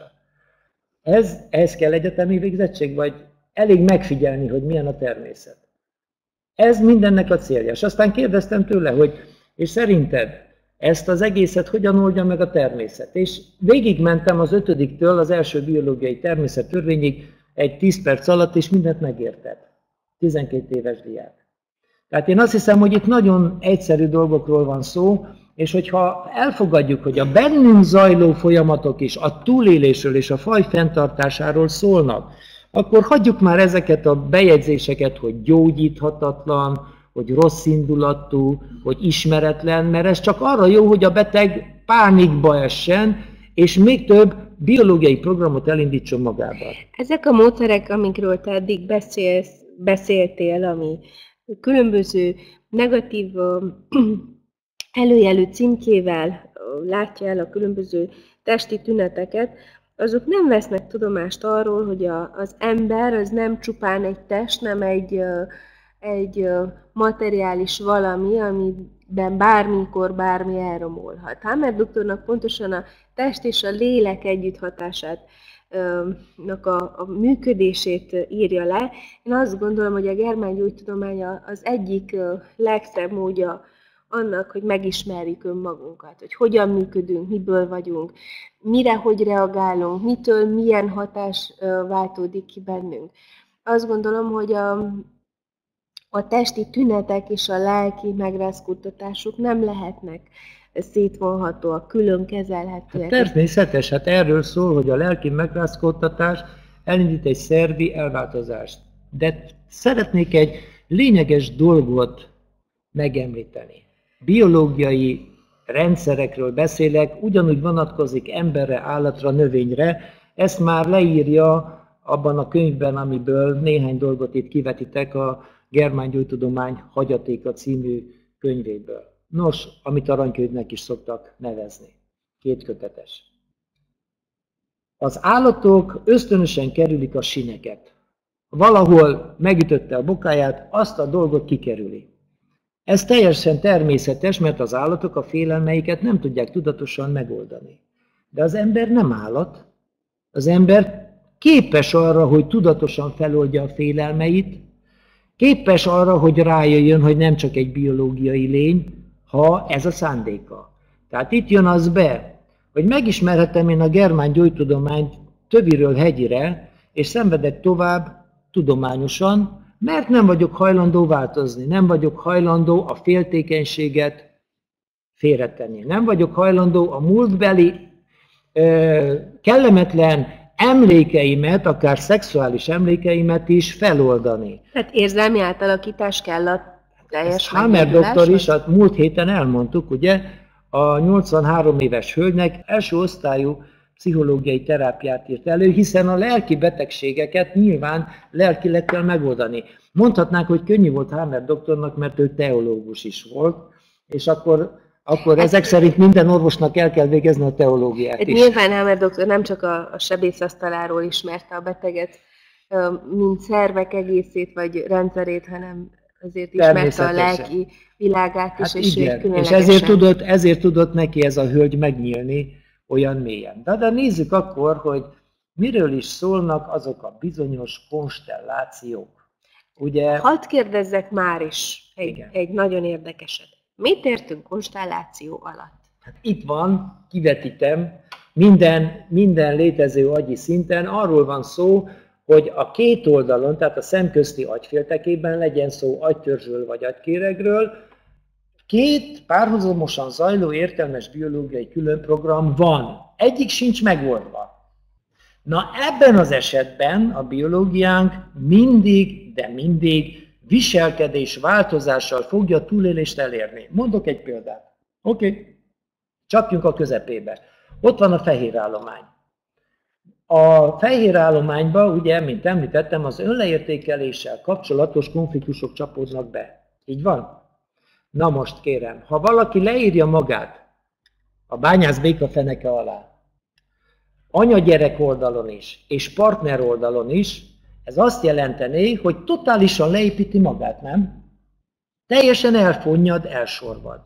Ez, ez kell egyetemi végzettség, vagy elég megfigyelni, hogy milyen a természet. Ez mindennek a célja. És aztán kérdeztem tőle, hogy és szerinted ezt az egészet hogyan oldja meg a természet? És végigmentem az ötödiktől az első biológiai természettörvényig egy tíz perc alatt, és mindent megértett. tizenkét éves diák. Tehát én azt hiszem, hogy itt nagyon egyszerű dolgokról van szó, és hogyha elfogadjuk, hogy a bennünk zajló folyamatok is a túlélésről és a faj fenntartásáról szólnak, akkor hagyjuk már ezeket a bejegyzéseket, hogy gyógyíthatatlan, hogy rossz indulatú, hogy ismeretlen, mert ez csak arra jó, hogy a beteg pánikba essen, és még több biológiai programot elindítson magában. Ezek a módszerek, amikről te eddig beszélsz, beszéltél, ami különböző negatív előjelű címkével látja el a különböző testi tüneteket, azok nem vesznek tudomást arról, hogy a, az ember az nem csupán egy test, nem egy, egy materiális valami, amiben bármikor bármi elromolhat. Hammer doktornak pontosan a test és a lélek együtthatását a, a működését írja le. Én azt gondolom, hogy a germángyógytudomány az egyik legszebb módja annak, hogy megismerjük önmagunkat, hogy hogyan működünk, miből vagyunk, mire hogy reagálunk, mitől milyen hatás váltódik ki bennünk. Azt gondolom, hogy a, a testi tünetek és a lelki megrázkódtatások nem lehetnek szétvonhatóak, külön kezelhetőek. Hát természetes, hát erről szól, hogy a lelki megrázkódtatás elindít egy szervi elváltozást. De szeretnék egy lényeges dolgot megemlíteni. Biológiai rendszerekről beszélek, ugyanúgy vonatkozik emberre, állatra, növényre. Ezt már leírja abban a könyvben, amiből néhány dolgot itt kivetítek, a Germángyógytudomány hagyatéka című könyvéből. Nos, amit aranykönyvnek is szoktak nevezni. Kétkötetes. Az állatok ösztönösen kerülik a sineket. Valahol megütötte a bokáját, azt a dolgot kikerüli. Ez teljesen természetes, mert az állatok a félelmeiket nem tudják tudatosan megoldani. De az ember nem állat. Az ember képes arra, hogy tudatosan feloldja a félelmeit, képes arra, hogy rájöjjön, hogy nem csak egy biológiai lény, ha ez a szándéka. Tehát itt jön az be, hogy megismerhetem én a germán gyógytudományt töviről hegyire, és szenvedek tovább tudományosan, mert nem vagyok hajlandó változni, nem vagyok hajlandó a féltékenységet félretenni, nem vagyok hajlandó a múltbeli ö, kellemetlen emlékeimet, akár szexuális emlékeimet is feloldani. Tehát érzelmi átalakítás kell a teljes Hammer doktor is, a múlt héten elmondtuk, ugye, a nyolcvanhárom éves hölgynek első osztályú pszichológiai terápiát írt elő, hiszen a lelki betegségeket nyilván lelkileg kell megoldani. Mondhatnánk, hogy könnyű volt Hammer doktornak, mert ő teológus is volt, és akkor, akkor ezek szerint minden orvosnak el kell végezni a teológiát is. Nyilván Hammer doktor nem csak a, a sebészasztaláról ismerte a beteget, mint szervek egészét vagy rendszerét, hanem azért ismerte a lelki világát is, hát és igen. És ezért tudott, ezért tudott neki ez a hölgy megnyílni olyan mélyen. De, de nézzük akkor, hogy miről is szólnak azok a bizonyos konstellációk. Ugye... Hadd kérdezzek már is egy, egy nagyon érdekeset. Mit értünk konstelláció alatt? Hát itt van, kivetítem, minden, minden létező agyi szinten arról van szó, hogy a két oldalon, tehát a szemközti agyféltekében, legyen szó agytörzsről vagy agykéregről, két párhuzamosan zajló értelmes biológiai különprogram van. Egyik sincs megoldva. Na ebben az esetben a biológiánk mindig, de mindig viselkedés változással fogja a túlélést elérni. Mondok egy példát. Oké, okay. Csapjunk a közepébe. Ott van a fehérállomány. A fehérállományban, ugye, mint említettem, az önleértékeléssel kapcsolatos konfliktusok csapódnak be. Így van? Na most kérem, ha valaki leírja magát a bányász béka feneke alá, anya-gyerek oldalon is, és partner oldalon is, ez azt jelentené, hogy totálisan leépíti magát, nem? Teljesen elfonnyad, elsorvad.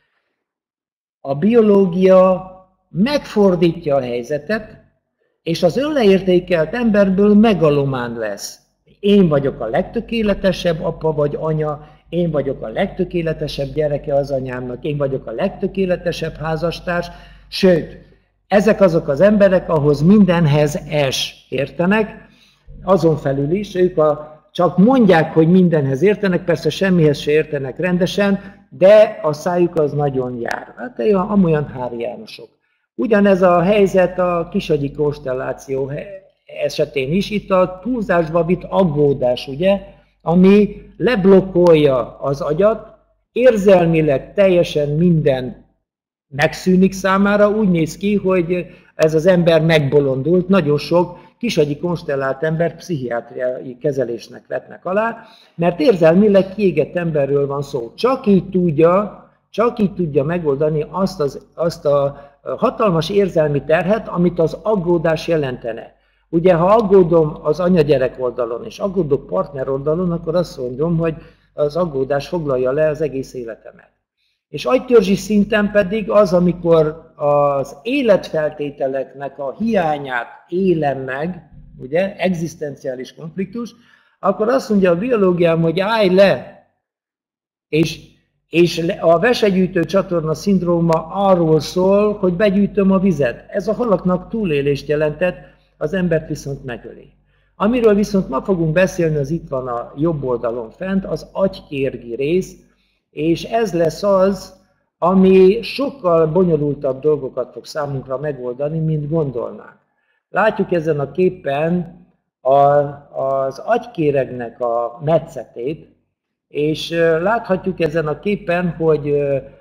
A biológia megfordítja a helyzetet, és az önleértékelt emberből megalomán lesz. Én vagyok a legtökéletesebb apa vagy anya, én vagyok a legtökéletesebb gyereke az anyámnak, én vagyok a legtökéletesebb házastárs, sőt, ezek azok az emberek, ahhoz mindenhez es értenek, azon felül is, ők a, csak mondják, hogy mindenhez értenek, persze semmihez se értenek rendesen, de a szájuk az nagyon jár. Hát amolyan Hári Jánosok. Ugyanez a helyzet a kisagyi konstelláció esetén is, itt a túlzásba vitt aggódás, ugye, ami leblokkolja az agyat, érzelmileg teljesen minden megszűnik számára, úgy néz ki, hogy ez az ember megbolondult, nagyon sok kisagyi konstellált embert pszichiátriai kezelésnek vetnek alá, mert érzelmileg kiégett emberről van szó. Csak így tudja, csak így tudja megoldani azt, az, azt a hatalmas érzelmi terhet, amit az aggódás jelentene. Ugye, ha aggódom az anya-gyerek oldalon, és aggódok partner oldalon, akkor azt mondom, hogy az aggódás foglalja le az egész életemet. És agytörzsi szinten pedig az, amikor az életfeltételeknek a hiányát élem meg, ugye, egzisztenciális konfliktus, akkor azt mondja a biológiám, hogy állj le, és, és a vesegyűjtő csatorna szindróma arról szól, hogy begyűjtöm a vizet. Ez a halaknak túlélést jelentett, az embert viszont megöli. Amiről viszont ma fogunk beszélni, az itt van a jobb oldalon fent, az agykérgi rész, és ez lesz az, ami sokkal bonyolultabb dolgokat fog számunkra megoldani, mint gondolnánk. Látjuk ezen a képen a, az agykéregnek a metszetét, és láthatjuk ezen a képen, hogy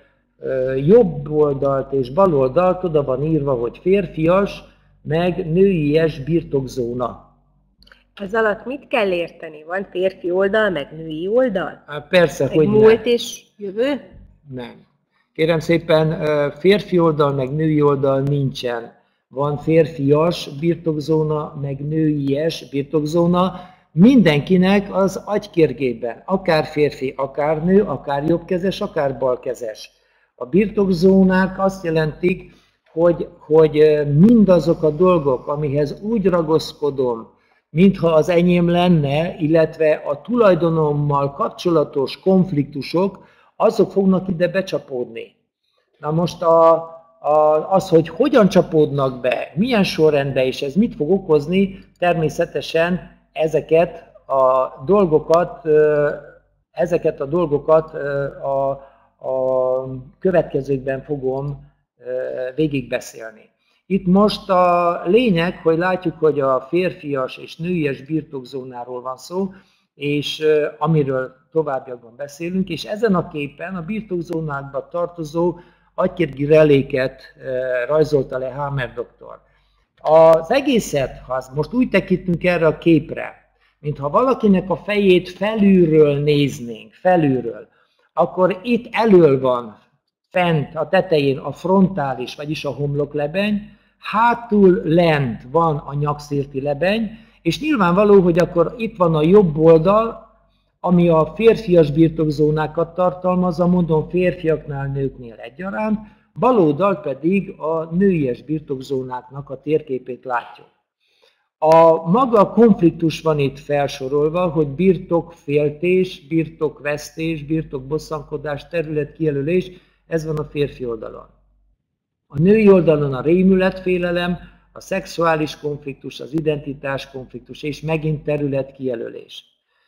jobb oldalt és bal oldalt oda van írva, hogy férfias, meg nőies birtokzóna. Ez alatt mit kell érteni? Van férfi oldal, meg női oldal? Há, persze, meg hogy múlt nem. és jövő? Nem. Kérem szépen, férfi oldal, meg női oldal nincsen. Van férfias birtokzóna, meg nőies birtokzóna. Mindenkinek az agykérgében, akár férfi, akár nő, akár jobbkezes, akár balkezes. A birtokzónák azt jelentik, hogy, hogy mindazok a dolgok, amihez úgy ragaszkodom, mintha az enyém lenne, illetve a tulajdonommal kapcsolatos konfliktusok, azok fognak ide becsapódni. Na most a, a, az, hogy hogyan csapódnak be, milyen sorrendben és ez mit fog okozni, természetesen ezeket a dolgokat, ezeket a dolgokat a, a következőkben fogom végigbeszélni. Itt most a lényeg, hogy látjuk, hogy a férfias és nőies birtokzónáról van szó, és amiről továbbiakban beszélünk, és ezen a képen a birtokzónákba tartozó agykérgi reléket rajzolta le Hammer doktor. Az egészet, ha most úgy tekintünk erre a képre, mintha valakinek a fejét felülről néznénk, felülről, akkor itt elől van fent a tetején a frontális, vagyis a homloklebeny, hátul lent van a nyakszirti lebeny, és nyilvánvaló, hogy akkor itt van a jobb oldal, ami a férfias birtokzónákat tartalmazza, mondom férfiaknál, nőknél egyaránt, bal oldal pedig a nőies birtokzónáknak a térképét látjuk. A maga konfliktus van itt felsorolva, hogy birtokféltés, birtokvesztés, birtokbosszankodás, területkijelölés, ez van a férfi oldalon. A női oldalon a rémületfélelem, a szexuális konfliktus, az identitás konfliktus és megint területkijelölés.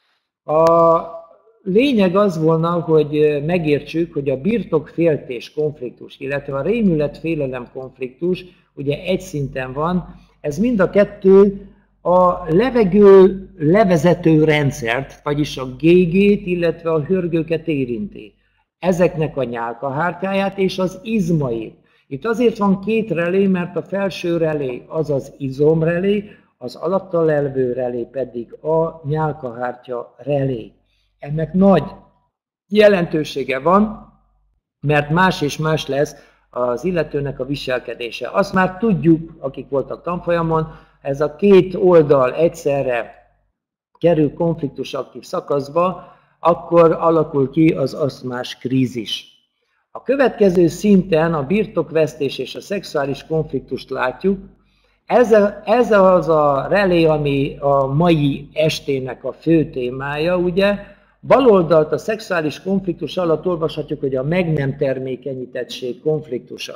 A lényeg az volna, hogy megértsük, hogy a birtokféltés konfliktus, illetve a rémületfélelem konfliktus ugye egy szinten van, ez mind a kettő a levegő levezető rendszert, vagyis a gé gét, illetve a hörgőket érinti. Ezeknek a nyálkahártyáját és az izmait. Itt azért van két relé, mert a felső relé az az izomrelé, az alatta levő relé pedig a nyálkahártya relé. Ennek nagy jelentősége van, mert más és más lesz az illetőnek a viselkedése. Azt már tudjuk, akik voltak tanfolyamon, ez a két oldal egyszerre kerül konfliktus aktív szakaszba, akkor alakul ki az asztmás krízis. A következő szinten a birtokvesztés és a szexuális konfliktust látjuk. Ez, a, ez az a relé, ami a mai estének a fő témája, ugye? Bal oldalt a szexuális konfliktus alatt olvashatjuk, hogy a meg nem termékenyítettség konfliktusa.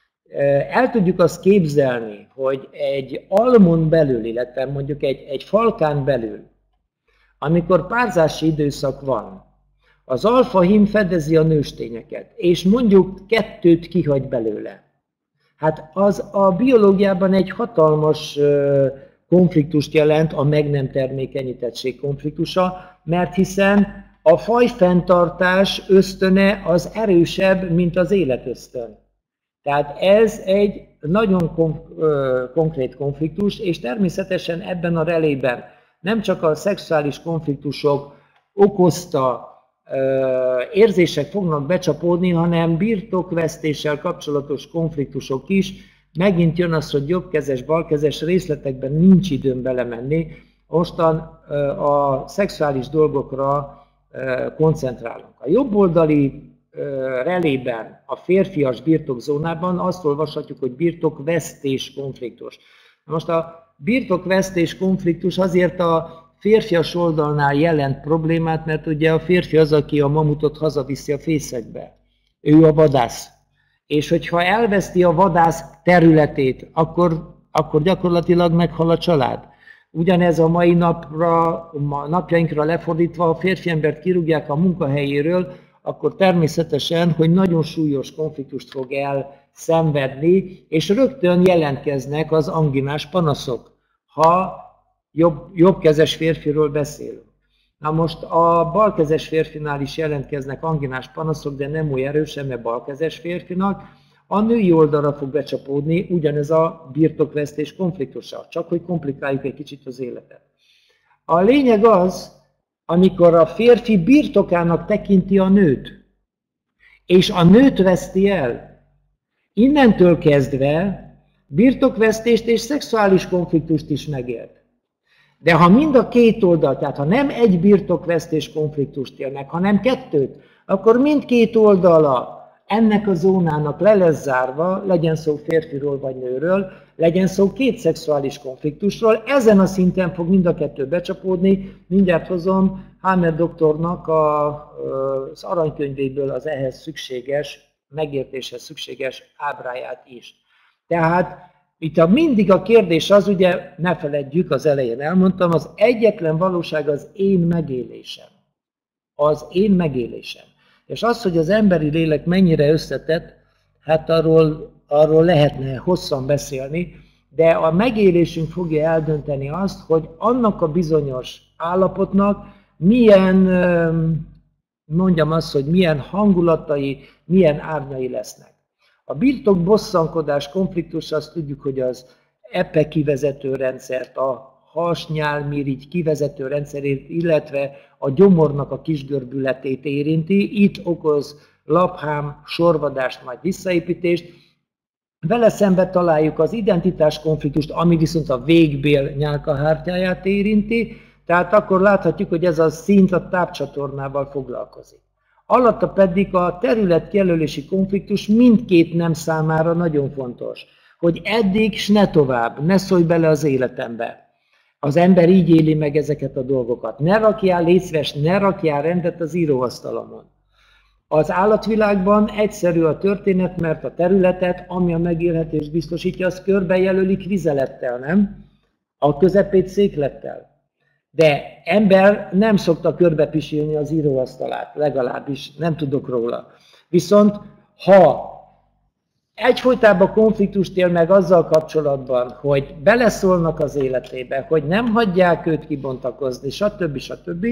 El tudjuk azt képzelni, hogy egy almon belül, illetve mondjuk egy, egy falkán belül, amikor párzási időszak van, az alfa-hím fedezi a nőstényeket, és mondjuk kettőt kihagy belőle. Hát az a biológiában egy hatalmas konfliktust jelent, a meg nem termékenyítettség konfliktusa, mert hiszen a fajfenntartás ösztöne az erősebb, mint az életösztön. Tehát ez egy nagyon konkrét konfliktus, és természetesen ebben a relében nem csak a szexuális konfliktusok okozta érzések fognak becsapódni, hanem birtokvesztéssel kapcsolatos konfliktusok is. Megint jön az, hogy jobbkezes, balkezes részletekben nincs időm belemenni. Mostan a szexuális dolgokra koncentrálunk. A jobboldali relében, a férfias birtokzónában azt olvashatjuk, hogy birtokvesztés konfliktus. Most a birtokvesztés konfliktus azért a férfias oldalnál jelent problémát, mert ugye a férfi az, aki a mamutot hazaviszi a fészekbe. Ő a vadász. És hogyha elveszti a vadász területét, akkor, akkor gyakorlatilag meghal a család. Ugyanez a mai napra, a napjainkra lefordítva, a férfi embert kirúgják a munkahelyéről, akkor természetesen, hogy nagyon súlyos konfliktust fog elszenvedni, és rögtön jelentkeznek az anginás panaszok, ha jobb, jobbkezes férfiről beszélünk. Na most a balkezes férfinál is jelentkeznek anginás panaszok, de nem olyan erősen, mert balkezes férfinak. A női oldalra fog becsapódni ugyanez a birtokvesztés konfliktusa, csak hogy komplikáljuk egy kicsit az életet. A lényeg az, amikor a férfi birtokának tekinti a nőt, és a nőt veszti el, innentől kezdve birtokvesztést és szexuális konfliktust is megélt. De ha mind a két oldal, tehát ha nem egy birtokvesztés konfliktust élnek, hanem kettőt, akkor mindkét oldala ennek a zónának le lesz zárva, legyen szó férfiról vagy nőről, legyen szó két szexuális konfliktusról, ezen a szinten fog mind a kettő becsapódni. Mindjárt hozom Hammer doktornak a, az aranykönyvéből az ehhez szükséges, megértéshez szükséges ábráját is. Tehát itt a, mindig a kérdés az, ugye ne feledjük, az elején elmondtam, az egyetlen valóság az én megélésem. Az én megélésem. És az, hogy az emberi lélek mennyire összetett, hát arról, arról lehetne hosszan beszélni, de a megélésünk fogja eldönteni azt, hogy annak a bizonyos állapotnak milyen, mondjam azt, hogy milyen hangulatai, milyen árnyai lesznek. A birtok bosszankodás konfliktus, azt tudjuk, hogy az epe kivezető rendszert, a hasnyálmirigy kivezető rendszerét, illetve a gyomornak a kisgörbületét érinti. Itt okoz laphám, sorvadást, majd visszaépítést. Vele szembe találjuk az identitás konfliktust, ami viszont a végbél nyálkahártyáját érinti, tehát akkor láthatjuk, hogy ez a szint a tápcsatornával foglalkozik. Alatta pedig a területjelölési konfliktus mindkét nem számára nagyon fontos, hogy eddig s ne tovább, ne szólj bele az életembe. Az ember így éli meg ezeket a dolgokat. Ne rakjál, légy szíves, ne rakjál rendet az íróasztalomon. Az állatvilágban egyszerű a történet, mert a területet, ami a megélhetést biztosítja, az körbejelölik vizelettel, nem? A közepét széklettel. De ember nem szokta körbepisilni az íróasztalát, legalábbis nem tudok róla. Viszont ha egyfolytában konfliktust él meg azzal kapcsolatban, hogy beleszólnak az életébe, hogy nem hagyják őt kibontakozni, stb. stb.,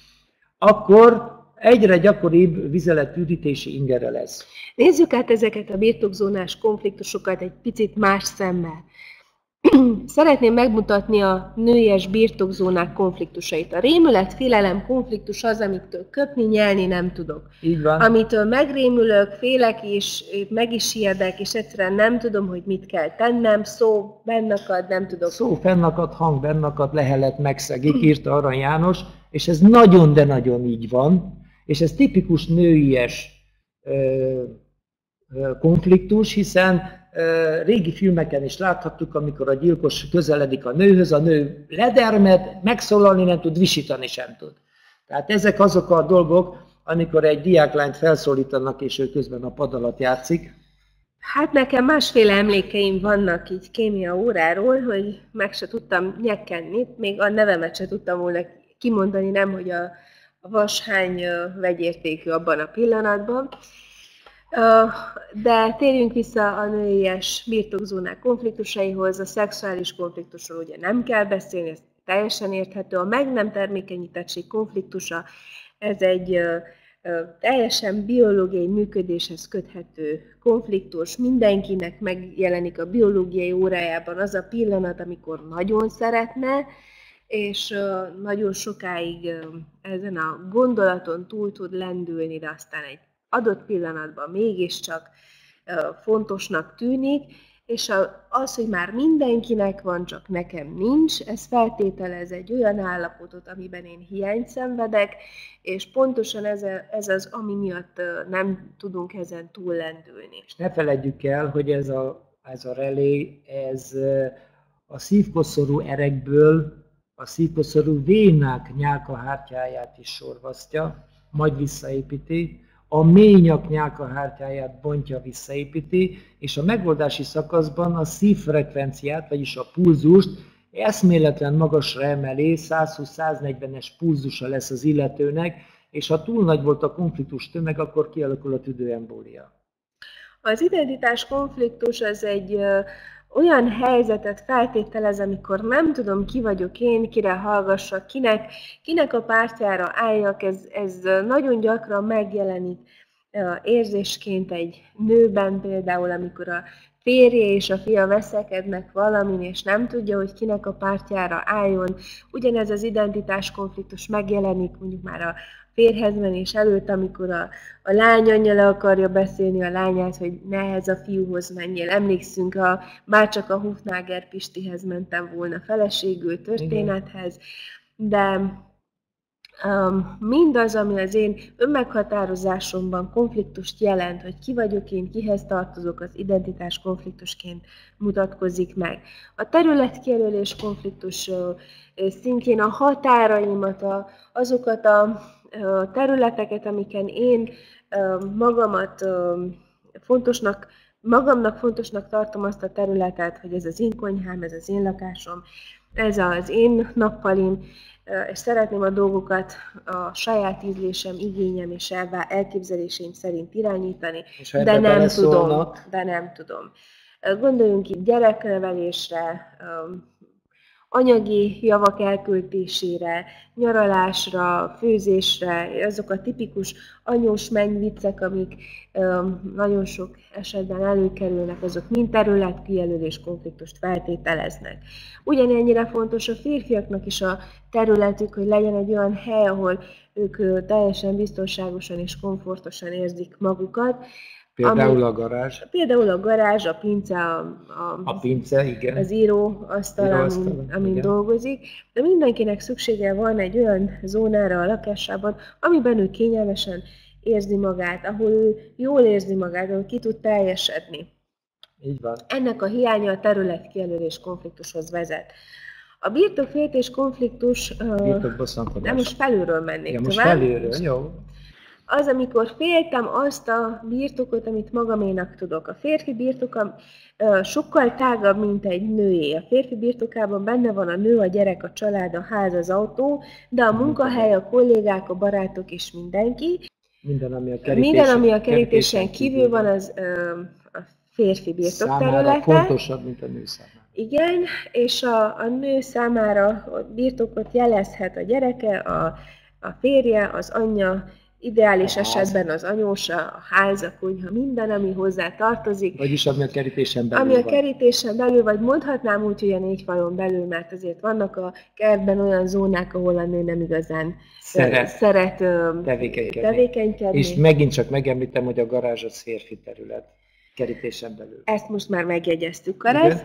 akkor egyre gyakoribb vizeletürítési ingere lesz. Nézzük át ezeket a birtokzónás konfliktusokat egy picit más szemmel. Szeretném megmutatni a nőies birtokzónák konfliktusait. A rémület, félelem konfliktus az, amitől köpni, nyelni nem tudok. Így van. Amitől megrémülök, félek és meg is ijedek, és egyszerűen nem tudom, hogy mit kell tennem, szó bennakad, nem tudok. Szó fennakad, hang bennakad, lehelet megszegik, írta Arany János, és ez nagyon, de nagyon így van, és ez tipikus nőies ö, ö, konfliktus, hiszen régi filmeken is láthattuk, amikor a gyilkos közeledik a nőhöz, a nő ledermed, megszólalni nem tud, visítani sem tud. Tehát ezek azok a dolgok, amikor egy diáklányt felszólítanak, és ő közben a pad alatt játszik. Hát nekem másféle emlékeim vannak így kémia óráról, hogy meg se tudtam nyekkenni, még a nevemet se tudtam volna kimondani, nem, hogy a, a vas hány vegyértékű abban a pillanatban. De térjünk vissza a nőies birtokzónák konfliktusaihoz, a szexuális konfliktusról ugye nem kell beszélni, ez teljesen érthető. A meg nem termékenyítettség konfliktusa, ez egy teljesen biológiai működéshez köthető konfliktus. Mindenkinek megjelenik a biológiai órájában az a pillanat, amikor nagyon szeretne, és nagyon sokáig ezen a gondolaton túl tud lendülni, de aztán egy adott pillanatban mégiscsak fontosnak tűnik, és az, hogy már mindenkinek van, csak nekem nincs, ez feltételez egy olyan állapotot, amiben én hiányt szenvedek, és pontosan ez, ez az, ami miatt nem tudunk ezen túl lendülni. És ne feledjük el, hogy ez a, ez a relé, ez a szívkoszorú erekből a szívkoszorú vénák nyálkahártyáját is sorvasztja, majd visszaépíti, a ményak nyálkahártyáját bontja, visszaépíti, és a megoldási szakaszban a szívfrekvenciát, vagyis a pulzust eszméletlen magasra emeli, százhúsz-száznegyvenes pulzusa lesz az illetőnek, és ha túl nagy volt a konfliktus tömeg, akkor kialakul a tüdőembólia. Az identitás konfliktus az egy ö, olyan helyzetet feltételez, amikor nem tudom, ki vagyok én, kire hallgassak, kinek, kinek a pártjára álljak, ez, ez nagyon gyakran megjelenik ö, érzésként egy nőben, például amikor a férje és a fia veszekednek valamin, és nem tudja, hogy kinek a pártjára álljon. Ugyanez az identitás konfliktus megjelenik mondjuk már a férjhez menés előtt, amikor a, a lány anyja le akarja beszélni a lányát, hogy ne ehhez a fiúhoz menjél. Emlékszünk, a, bárcsak a Hufnager Pistihez mentem volna feleségül történethez, de um, mindaz, ami az én önmeghatározásomban konfliktust jelent, hogy ki vagyok én, kihez tartozok, az identitás konfliktusként mutatkozik meg. A területkijelölés konfliktus uh, szintjén a határaimat, a, azokat a területeket, amiken én magamat fontosnak, magamnak fontosnak tartom azt a területet, hogy ez az én konyhám, ez az én lakásom, ez az én nappalim, és szeretném a dolgokat a saját ízlésem, igényem és elképzeléseim szerint irányítani, de nem tudom, de nem tudom. Gondoljunk itt gyereknevelésre, anyagi javak elköltésére, nyaralásra, főzésre, azok a tipikus anyós mennyviccek, amik um, nagyon sok esetben előkerülnek, azok mind területkijelölés konfliktust feltételeznek. Ugyanennyire fontos a férfiaknak is a területük, hogy legyen egy olyan hely, ahol ők teljesen biztonságosan és komfortosan érzik magukat. Például a garázs. Például a garázs, a pince, a, a, a pince, igen. Az íróasztal, amin, amin dolgozik. De mindenkinek szüksége van egy olyan zónára a lakásában, amiben ő kényelmesen érzi magát, ahol ő jól érzi magát, ahol ki tud teljesedni. Így van. Ennek a hiánya a területkijelölés konfliktushoz vezet. A birtokféltés konfliktus... Birtokbosszankodás. De most felülről mennék ja, most tovább. felülről, jó. Az, amikor féltem azt a birtokot, amit magaménak tudok. A férfi birtoka sokkal tágabb, mint egy nőé. A férfi birtokában benne van a nő, a gyerek, a család, a ház, az autó, de a munkahely, a kollégák, a barátok és mindenki. Minden, ami a kerítésen, Minden, ami a kerítésen kívül van, az a férfi birtok területe. Fontosabb, mint a nő számára. Igen, és a, a nő számára a birtokot jelezhet a gyereke, a, a férje, az anyja, ideális a esetben az anyósa, a ház, a konyha, minden, ami hozzá tartozik. Vagyis ami a kerítésen belül Ami a van. kerítésen belül, vagy mondhatnám úgy, hogy a négy falon belül, mert azért vannak a kertben olyan zónák, ahol a nő nem igazán szeret, szeret tevékenykedni. tevékenykedni. És megint csak megemlítem, hogy a garázs az férfi terület, kerítésen belül. Ezt most már megjegyeztük, Karesz.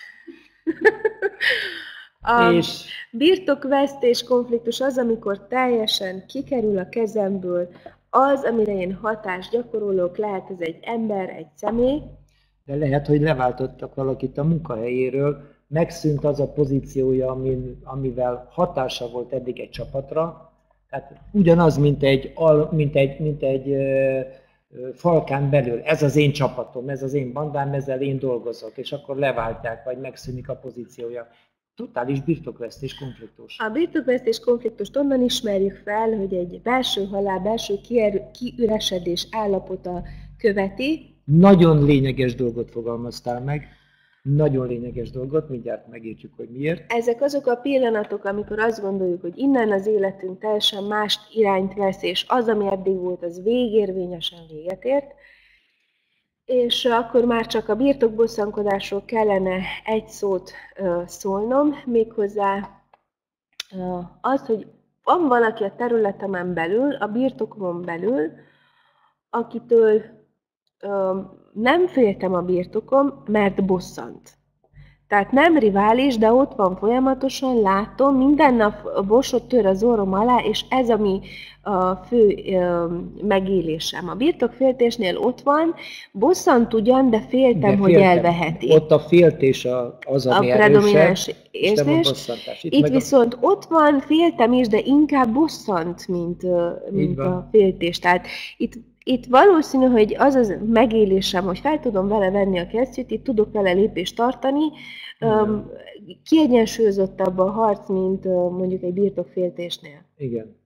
A és birtokvesztés konfliktus az, amikor teljesen kikerül a kezemből az, amire én hatást gyakorolok, lehet ez egy ember, egy személy. De lehet, hogy leváltottak valakit a munkahelyéről, megszűnt az a pozíciója, amivel hatása volt eddig egy csapatra. Tehát ugyanaz, mint egy, mint egy, mint egy ö, ö, falkán belül. Ez az én csapatom, ez az én bandám, ezzel én dolgozok, és akkor leváltják, vagy megszűnik a pozíciója. Totális birtokvesztés konfliktus. A birtokvesztés konfliktust onnan ismerjük fel, hogy egy belső halál, belső kiüresedés állapota követi. Nagyon lényeges dolgot fogalmaztál meg. Nagyon lényeges dolgot, mindjárt megértjük, hogy miért. Ezek azok a pillanatok, amikor azt gondoljuk, hogy innen az életünk teljesen más irányt vesz, és az, ami eddig volt, az végérvényesen véget ért. És akkor már csak a birtokbosszankodásról kellene egy szót uh, szólnom, méghozzá uh, az, hogy van valaki a területemen belül, a birtokomon belül, akitől uh, nem féltem a birtokom, mert bosszant. Tehát nem rivális, de ott van folyamatosan, látom, minden nap borsot tör az orrom alá, és ez a mi a fő ö, megélésem. A birtokféltésnél ott van, bosszant ugyan, de féltem, de féltem, hogy elveheti. Ott a féltés a, az, ami a predomináns érzés, Itt, Itt viszont a... ott van, féltem is, de inkább bosszant, mint, mint a féltés. Tehát itt Itt valószínű, hogy az az megélésem, hogy fel tudom vele venni a kesztyűt, itt tudok vele lépést tartani, Um, kiegyensúlyozottabb a harc, mint uh, mondjuk egy birtokféltésnél. Igen.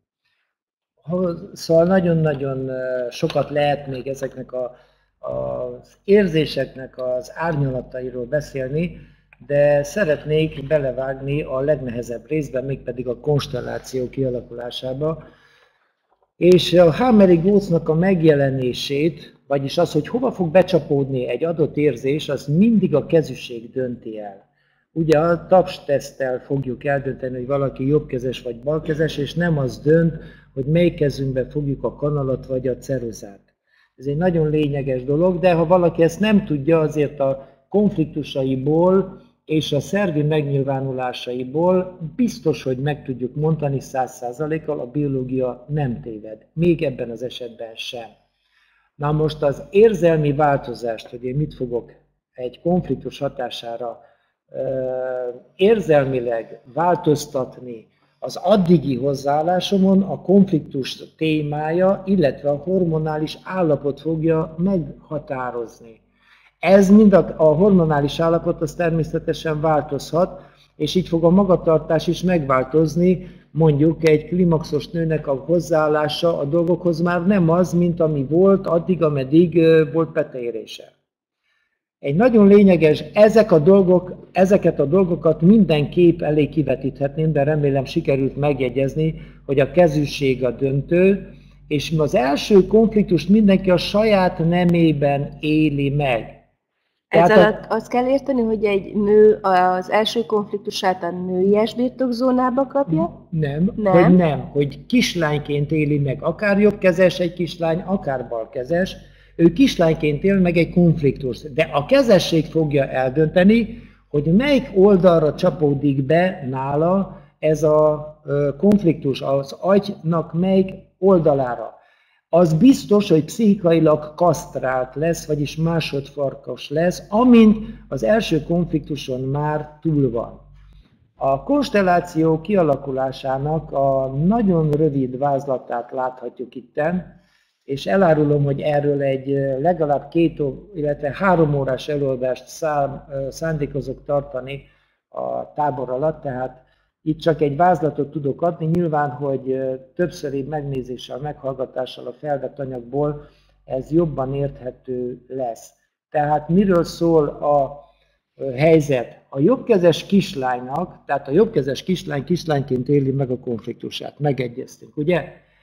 Szóval nagyon-nagyon sokat lehet még ezeknek a, az érzéseknek az árnyalatairól beszélni, de szeretnék belevágni a legnehezebb részben, mégpedig a konstelláció kialakulásába. És a Hameri gócnak a megjelenését, vagyis az, hogy hova fog becsapódni egy adott érzés, az mindig a kezűség dönti el. Ugye a tapsteszttel fogjuk eldönteni, hogy valaki jobbkezes vagy balkezes, és nem az dönt, hogy melyik kezünkbe fogjuk a kanalat vagy a ceruzát. Ez egy nagyon lényeges dolog, de ha valaki ezt nem tudja, azért a konfliktusaiból és a szervi megnyilvánulásaiból biztos, hogy meg tudjuk mondani száz százalékkal, a biológia nem téved. Még ebben az esetben sem. Na most az érzelmi változást, hogy én mit fogok egy konfliktus hatására érzelmileg változtatni az addigi hozzáállásomon, a konfliktus témája, illetve a hormonális állapot fogja meghatározni. Ez mind a, a hormonális állapot az természetesen változhat, és így fog a magatartás is megváltozni. Mondjuk egy klimaxos nőnek a hozzáállása a dolgokhoz már nem az, mint ami volt addig, ameddig volt peteérése. Egy nagyon lényeges, ezek a dolgok, ezeket a dolgokat mindenképp elé kivetíthetném, de remélem sikerült megjegyezni, hogy a kezűség a döntő, és az első konfliktust mindenki a saját nemében éli meg. Ez alatt azt kell érteni, hogy egy nő az első konfliktusát a nőies birtokzónába kapja? Nem, nem, hogy nem, hogy kislányként éli meg, akár jobbkezes egy kislány, akár balkezes, ő kislányként él meg egy konfliktust, de a kezesség fogja eldönteni, hogy melyik oldalra csapódik be nála ez a konfliktus, az agynak melyik oldalára. Az biztos, hogy pszichikailag kasztrált lesz, vagyis másodfarkas lesz, amint az első konfliktuson már túl van. A konstelláció kialakulásának a nagyon rövid vázlatát láthatjuk itten, és elárulom, hogy erről egy legalább két, illetve három órás előadást szám, szándékozok tartani a tábor alatt, tehát itt csak egy vázlatot tudok adni, nyilván, hogy többszöri megnézéssel, meghallgatással a felvett anyagból ez jobban érthető lesz. Tehát miről szól a helyzet? A jobbkezes kislánynak, tehát a jobbkezes kislány kislányként éli meg a konfliktusát, megegyeztünk, ugye?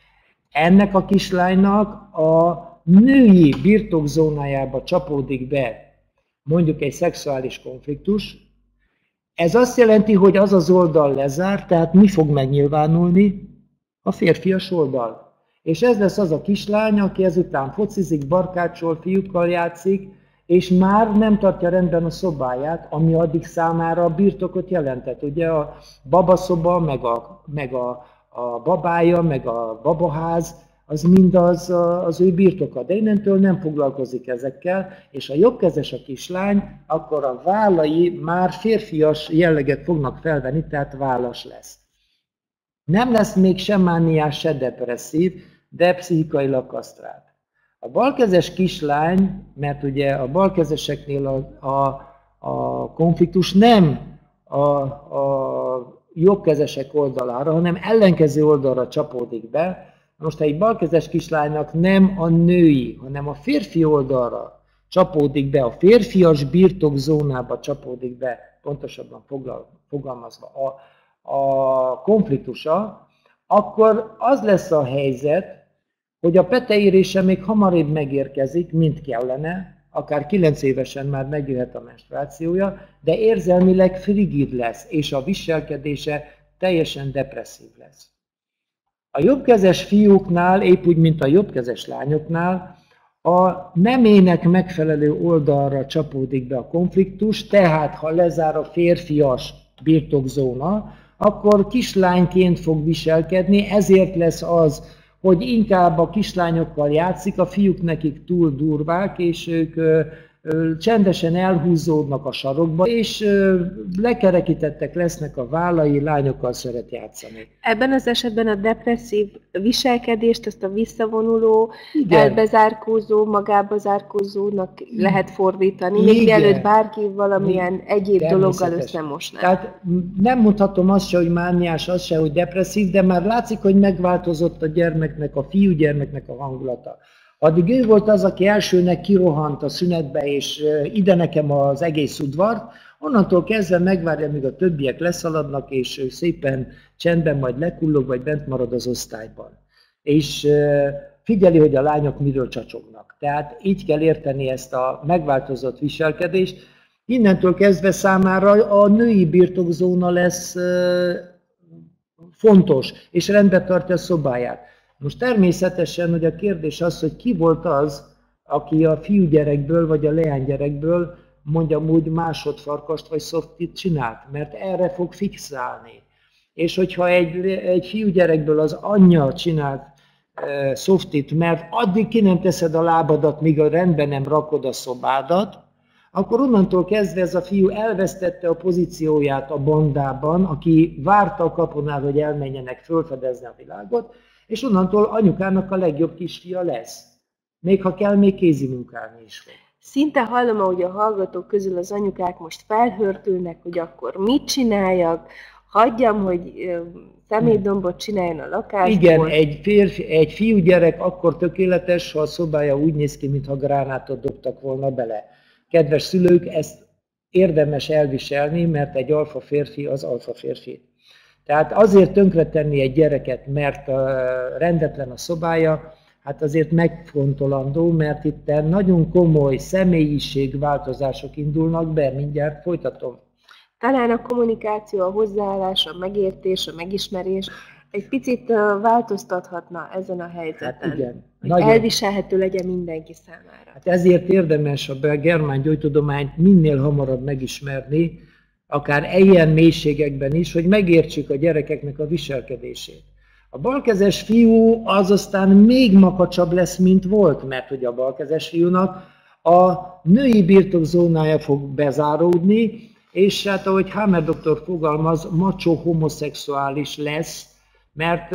Ennek a kislánynak a női birtokzónájába csapódik be mondjuk egy szexuális konfliktus. Ez azt jelenti, hogy az az oldal lezár, tehát mi fog megnyilvánulni? A férfias oldal. És ez lesz az a kislány, aki ezután focizik, barkácsol, fiúkkal játszik, és már nem tartja rendben a szobáját, ami addig számára a birtokot jelentett. Ugye a babaszoba, meg a, meg a, a babája, meg a babaház, az mind az, az ő birtoka, de innentől nem foglalkozik ezekkel, és a jobbkezes a kislány, akkor a vállai már férfias jelleget fognak felvenni, tehát vállas lesz. Nem lesz még sem mániás, se depresszív, de pszichikailag kasztrált. A balkezes kislány, mert ugye a balkezeseknél a, a, a konfliktus nem a, a jobbkezesek oldalára, hanem ellenkező oldalra csapódik be. Most, ha egy balkezes kislánynak nem a női, hanem a férfi oldalra csapódik be, a férfias birtokzónába csapódik be, pontosabban fogalmazva a, a konfliktusa, akkor az lesz a helyzet, hogy a peteérése még hamarabb megérkezik, mint kellene, akár kilenc évesen már megjöhet a menstruációja, de érzelmileg frigid lesz, és a viselkedése teljesen depresszív lesz. A jobbkezes fiúknál, épp úgy, mint a jobbkezes lányoknál, a nemének megfelelő oldalra csapódik be a konfliktus, tehát ha lezár a férfias birtokzóna, akkor kislányként fog viselkedni, ezért lesz az, hogy inkább a kislányokkal játszik, a fiúk nekik túl durvák, és ők csendesen elhúzódnak a sarokba, és lekerekítettek lesznek a vállai, lányokkal szeret játszani. Ebben az esetben a depresszív viselkedést, ezt a visszavonuló, igen, elbezárkózó, magába zárkózónak lehet fordítani, még mielőtt bárki valamilyen egyéb dologgal összemosná. Tehát nem mondhatom azt se, hogy mániás, azt se, hogy depresszív, de már látszik, hogy megváltozott a gyermeknek, a fiúgyermeknek a hangulata. Addig ő volt az, aki elsőnek kirohant a szünetbe, és ide nekem az egész udvart, onnantól kezdve megvárja, míg a többiek leszaladnak, és ő szépen csendben majd lekullog, vagy bent marad az osztályban. És figyeli, hogy a lányok miről csacsognak. Tehát így kell érteni ezt a megváltozott viselkedést. Innentől kezdve számára a női birtokzóna lesz fontos, és rendbe tartja a szobáját. Most természetesen, hogy a kérdés az, hogy ki volt az, aki a fiúgyerekből vagy a leánygyerekből mondjam úgy másodfarkast vagy szoftit csinált, mert erre fog fixálni. És hogyha egy, egy fiúgyerekből az anyja csinált e, szoftit, mert addig ki nem teszed a lábadat, míg a rendben nem rakod a szobádat, akkor onnantól kezdve ez a fiú elvesztette a pozícióját a bandában, aki várta a kapunál, hogy elmenjenek fölfedezni a világot, és onnantól anyukának a legjobb kisfia lesz. Még ha kell, még kézi munkálni is fog. Szinte hallom, ahogy a hallgatók közül az anyukák most felhördülnek, hogy akkor mit csináljak, hagyjam, hogy szemétdombot csináljon a lakásból. Igen, egy, férfi, egy fiúgyerek akkor tökéletes, ha a szobája úgy néz ki, mintha gránátot dobtak volna bele. Kedves szülők, ezt érdemes elviselni, mert egy alfa férfi az alfa férfi. Tehát azért tönkretenni egy gyereket, mert rendetlen a szobája, hát azért megfontolandó, mert itt nagyon komoly személyiségváltozások indulnak be, mindjárt folytatom. Talán a kommunikáció, a hozzáállás, a megértés, a megismerés egy picit változtathatna ezen a helyzeten, hát igen, hogy nagyon elviselhető legyen mindenki számára. Hát ezért érdemes a germán gyógytudományt minél hamarabb megismerni, akár ilyen mélységekben is, hogy megértsük a gyerekeknek a viselkedését. A balkezes fiú az aztán még makacsabb lesz, mint volt, mert hogy a balkezes fiúnak a női birtokzónája fog bezáródni, és hát ahogy Hammer doktor fogalmaz, macho homoszexuális lesz, mert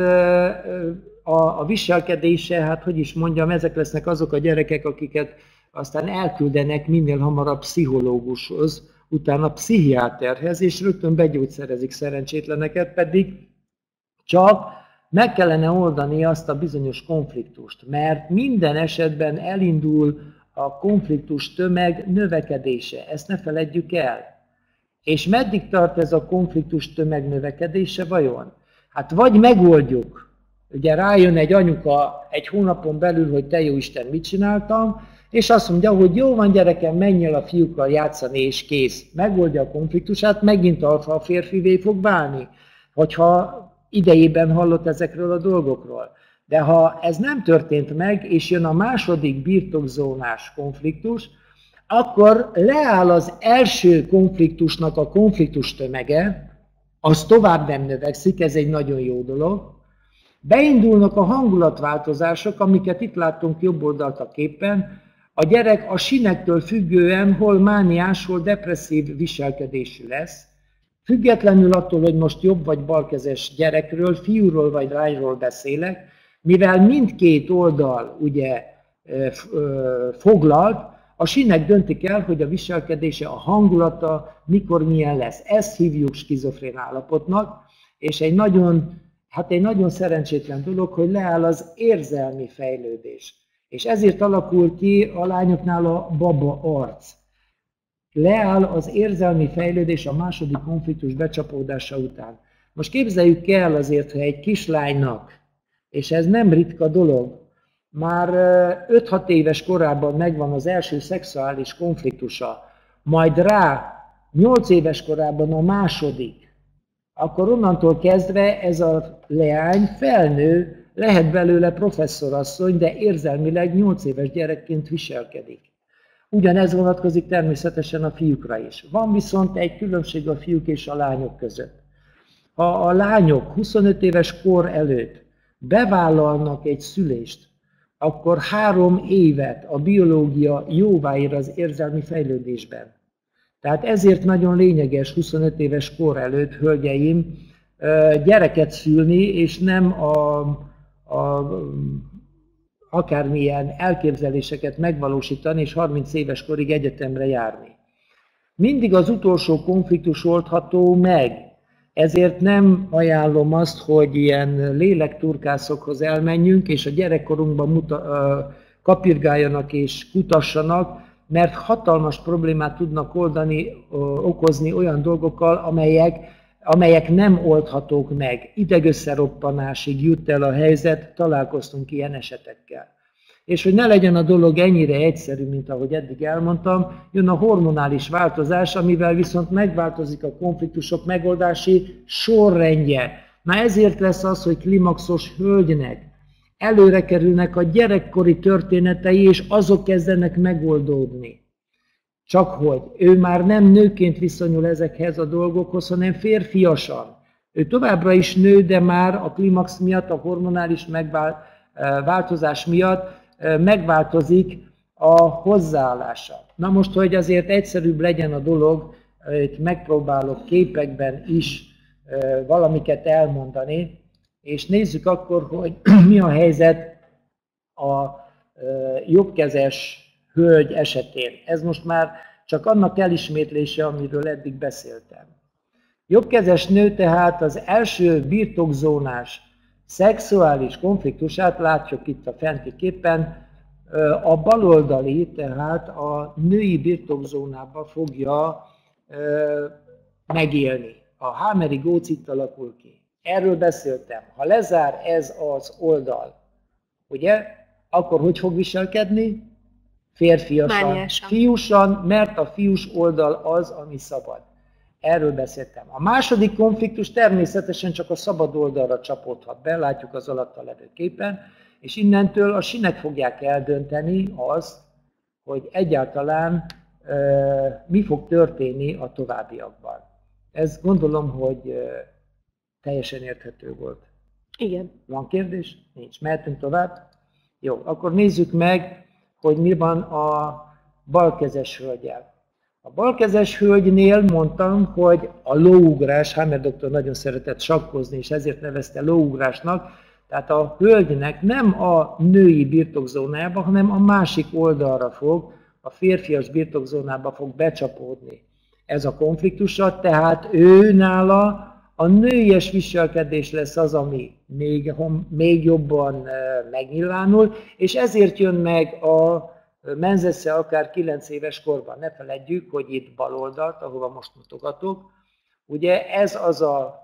a, a viselkedése, hát hogy is mondjam, ezek lesznek azok a gyerekek, akiket aztán elküldenek minél hamarabb pszichológushoz, utána pszichiáterhez, és rögtön begyógyszerezik szerencsétleneket, pedig csak meg kellene oldani azt a bizonyos konfliktust, mert minden esetben elindul a konfliktus tömeg növekedése, ezt ne feledjük el. És meddig tart ez a konfliktus tömeg növekedése vajon? Hát vagy megoldjuk, ugye rájön egy anyuka egy hónapon belül, hogy te jó Isten, mit csináltam, és azt mondja, hogy jó van gyerekem, menj el a fiúkkal játszani, és kész. Megoldja a konfliktusát, megint alfa férfivé fog válni, hogyha idejében hallott ezekről a dolgokról. De ha ez nem történt meg, és jön a második birtokzónás konfliktus, akkor leáll az első konfliktusnak a konfliktus tömege, az tovább nem növekszik, ez egy nagyon jó dolog. Beindulnak a hangulatváltozások, amiket itt láttunk jobb oldalt a képen. A gyerek a sínektől függően hol mániás, hol depresszív viselkedésű lesz. Függetlenül attól, hogy most jobb vagy balkezes gyerekről, fiúról vagy lányról beszélek, mivel mindkét oldal ugye foglalt, a sínek döntik el, hogy a viselkedése, a hangulata mikor milyen lesz. Ezt hívjuk skizofrén állapotnak, és egy nagyon, hát egy nagyon szerencsétlen dolog, hogy leáll az érzelmi fejlődés. És ezért alakul ki a lányoknál a baba arc. Leáll az érzelmi fejlődés a második konfliktus becsapódása után. Most képzeljük el azért, hogy egy kislánynak, és ez nem ritka dolog, már öt-hat éves korában megvan az első szexuális konfliktusa, majd rá nyolc éves korában a második, akkor onnantól kezdve ez a leány felnő, lehet belőle professzorasszony, de érzelmileg nyolc éves gyerekként viselkedik. Ugyanez vonatkozik természetesen a fiúkra is. Van viszont egy különbség a fiúk és a lányok között. Ha a lányok huszonöt éves kor előtt bevállalnak egy szülést, akkor három évet a biológia jóváír az érzelmi fejlődésben. Tehát ezért nagyon lényeges huszonöt éves kor előtt, hölgyeim, gyereket szülni, és nem a, a, akármilyen elképzeléseket megvalósítani, és harminc éves korig egyetemre járni. Mindig az utolsó konfliktus oldható meg, ezért nem ajánlom azt, hogy ilyen lélekturkászokhoz elmenjünk, és a gyerekkorunkban muta, kapirgáljanak és kutassanak, mert hatalmas problémát tudnak oldani, okozni olyan dolgokkal, amelyek, amelyek nem oldhatók meg. Idegösszeroppanásig jut el a helyzet, találkoztunk ilyen esetekkel. És hogy ne legyen a dolog ennyire egyszerű, mint ahogy eddig elmondtam, jön a hormonális változás, amivel viszont megváltozik a konfliktusok megoldási sorrendje. Na ezért lesz az, hogy klimaxos hölgynek előre kerülnek a gyerekkori történetei, és azok kezdenek megoldódni. Csak hogy ő már nem nőként viszonyul ezekhez a dolgokhoz, hanem férfiasan. Ő továbbra is nő, de már a klimax miatt, a hormonális megváltozás miatt megváltozik a hozzáállása. Na most, hogy azért egyszerűbb legyen a dolog, megpróbálok képekben is valamiket elmondani, és nézzük akkor, hogy mi a helyzet a jobbkezes hölgy esetén. Ez most már csak annak elismétlése, amiről eddig beszéltem. Jobbkezes nő tehát az első birtokzónás szexuális konfliktusát, látjuk itt a fenti képen, a baloldali, tehát a női birtokzónába fogja megélni. A hámeri góc itt alakul ki. Erről beszéltem. Ha lezár ez az oldal, ugye, akkor hogy fog viselkedni? Férfiasan, Mániásan. fiúsan, mert a fiús oldal az, ami szabad. Erről beszéltem. A második konfliktus természetesen csak a szabad oldalra csapódhat be, látjuk az alatta levő képen, és innentől a sinek fogják eldönteni azt, hogy egyáltalán e, mi fog történni a továbbiakban. Ez gondolom, hogy e, teljesen érthető volt. Igen. Van kérdés? Nincs. Mehetünk tovább? Jó, akkor nézzük meg, hogy mi van a balkezes hölgyel. A balkezes hölgynél mondtam, hogy a lóugrás, Hammer doktor nagyon szeretett sakkozni, és ezért nevezte lóugrásnak, tehát a hölgynek nem a női birtokzónába, hanem a másik oldalra fog, a férfias birtokzónába fog becsapódni ez a konfliktusa, tehát ő nála a nőies viselkedés lesz az, ami még, még jobban megnyilvánul, és ezért jön meg a menzesze akár kilenc éves korban. Ne feledjük, hogy itt bal oldalt, ahova most mutogatok, ugye ez az a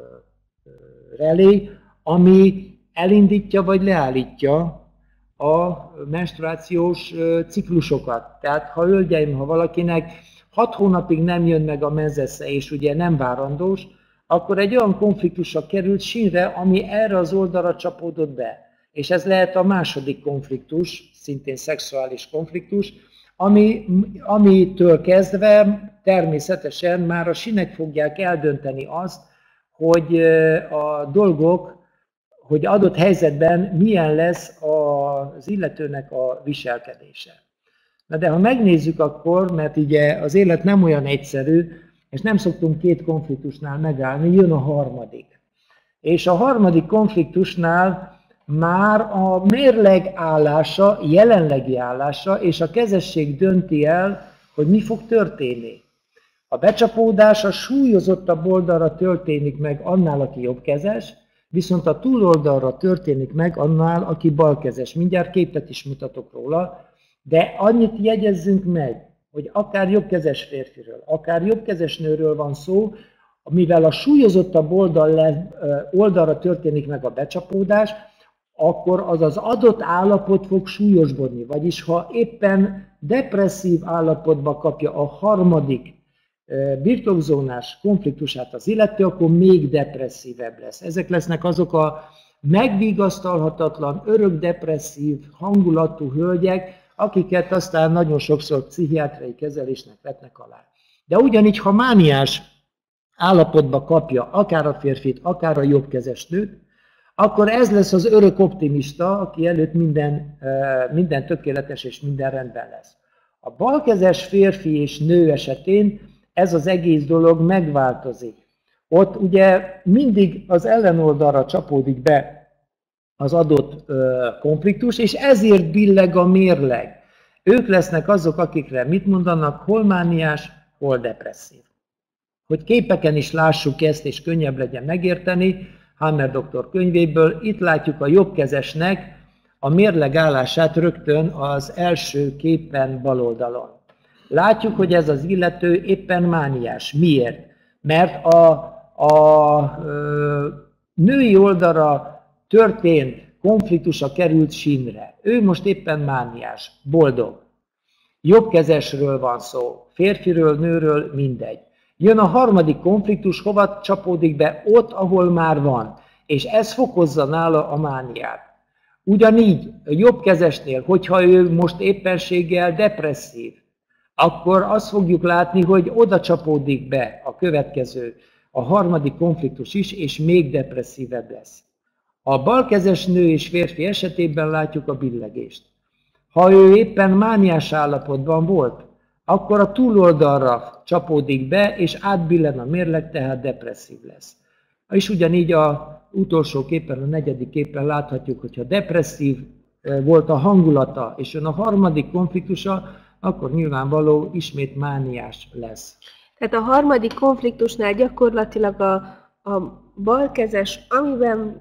relé, ami elindítja vagy leállítja a menstruációs ciklusokat. Tehát ha hölgyeim, ha valakinek hat hónapig nem jön meg a menzesze, és ugye nem várandós, akkor egy olyan konfliktusra került sínre, ami erre az oldalra csapódott be. És ez lehet a második konfliktus, szintén szexuális konfliktus, ami, amitől kezdve természetesen már a sinek fogják eldönteni azt, hogy a dolgok, hogy adott helyzetben milyen lesz az illetőnek a viselkedése. Na de ha megnézzük akkor, mert ugye az élet nem olyan egyszerű, és nem szoktunk két konfliktusnál megállni, jön a harmadik. És a harmadik konfliktusnál már a mérleg állása, jelenlegi állása és a kezesség dönti el, hogy mi fog történni. A becsapódás a súlyozottabb oldalra történik meg annál, aki jobbkezes, viszont a túloldalra történik meg annál, aki balkezes. Mindjárt képet is mutatok róla, de annyit jegyezzünk meg, hogy akár jobbkezes férfiről, akár jobbkezes nőről van szó, mivel a súlyozottabb oldal le, oldalra történik meg a becsapódás, akkor az az adott állapot fog súlyosbodni. Vagyis ha éppen depresszív állapotba kapja a harmadik birtokzónás konfliktusát az illető, akkor még depresszívebb lesz. Ezek lesznek azok a megvigasztalhatatlan, örök depresszív hangulatú hölgyek, akiket aztán nagyon sokszor pszichiátriai kezelésnek vetnek alá. De ugyanígy, ha mániás állapotba kapja akár a férfit, akár a jobbkezes nőt, akkor ez lesz az örök optimista, aki előtt minden, minden tökéletes és minden rendben lesz. A balkezes férfi és nő esetén ez az egész dolog megváltozik. Ott ugye mindig az ellenoldalra csapódik be az adott konfliktus, és ezért billeg a mérleg. Ők lesznek azok, akikre mit mondanak, hol mániás, hol depresszív. Hogy képeken is lássuk ezt, és könnyebb legyen megérteni, Hammer doktor könyvéből, itt látjuk a jobbkezesnek a mérlegállását rögtön az első képen bal oldalon. Látjuk, hogy ez az illető éppen mániás. Miért? Mert a, a ö, női oldalra történt konfliktusa került sínre. Ő most éppen mániás, boldog. Jobbkezesről van szó, férfiről, nőről, mindegy. Jön a harmadik konfliktus, hova csapódik be? Ott, ahol már van. És ez fokozza nála a mániát. Ugyanígy a jobbkezesnél, hogyha ő most éppenséggel depresszív, akkor azt fogjuk látni, hogy oda csapódik be a következő, a harmadik konfliktus is, és még depresszívebb lesz. A balkezes nő és férfi esetében látjuk a billegést. Ha ő éppen mániás állapotban volt, akkor a túloldalra csapódik be, és átbillen a mérleg, tehát depresszív lesz. És ugyanígy a utolsó képen, a negyedik képen láthatjuk, hogyha depresszív volt a hangulata, és jön a harmadik konfliktusa, akkor nyilvánvaló ismét mániás lesz. Tehát a harmadik konfliktusnál gyakorlatilag a, a balkezes, amiben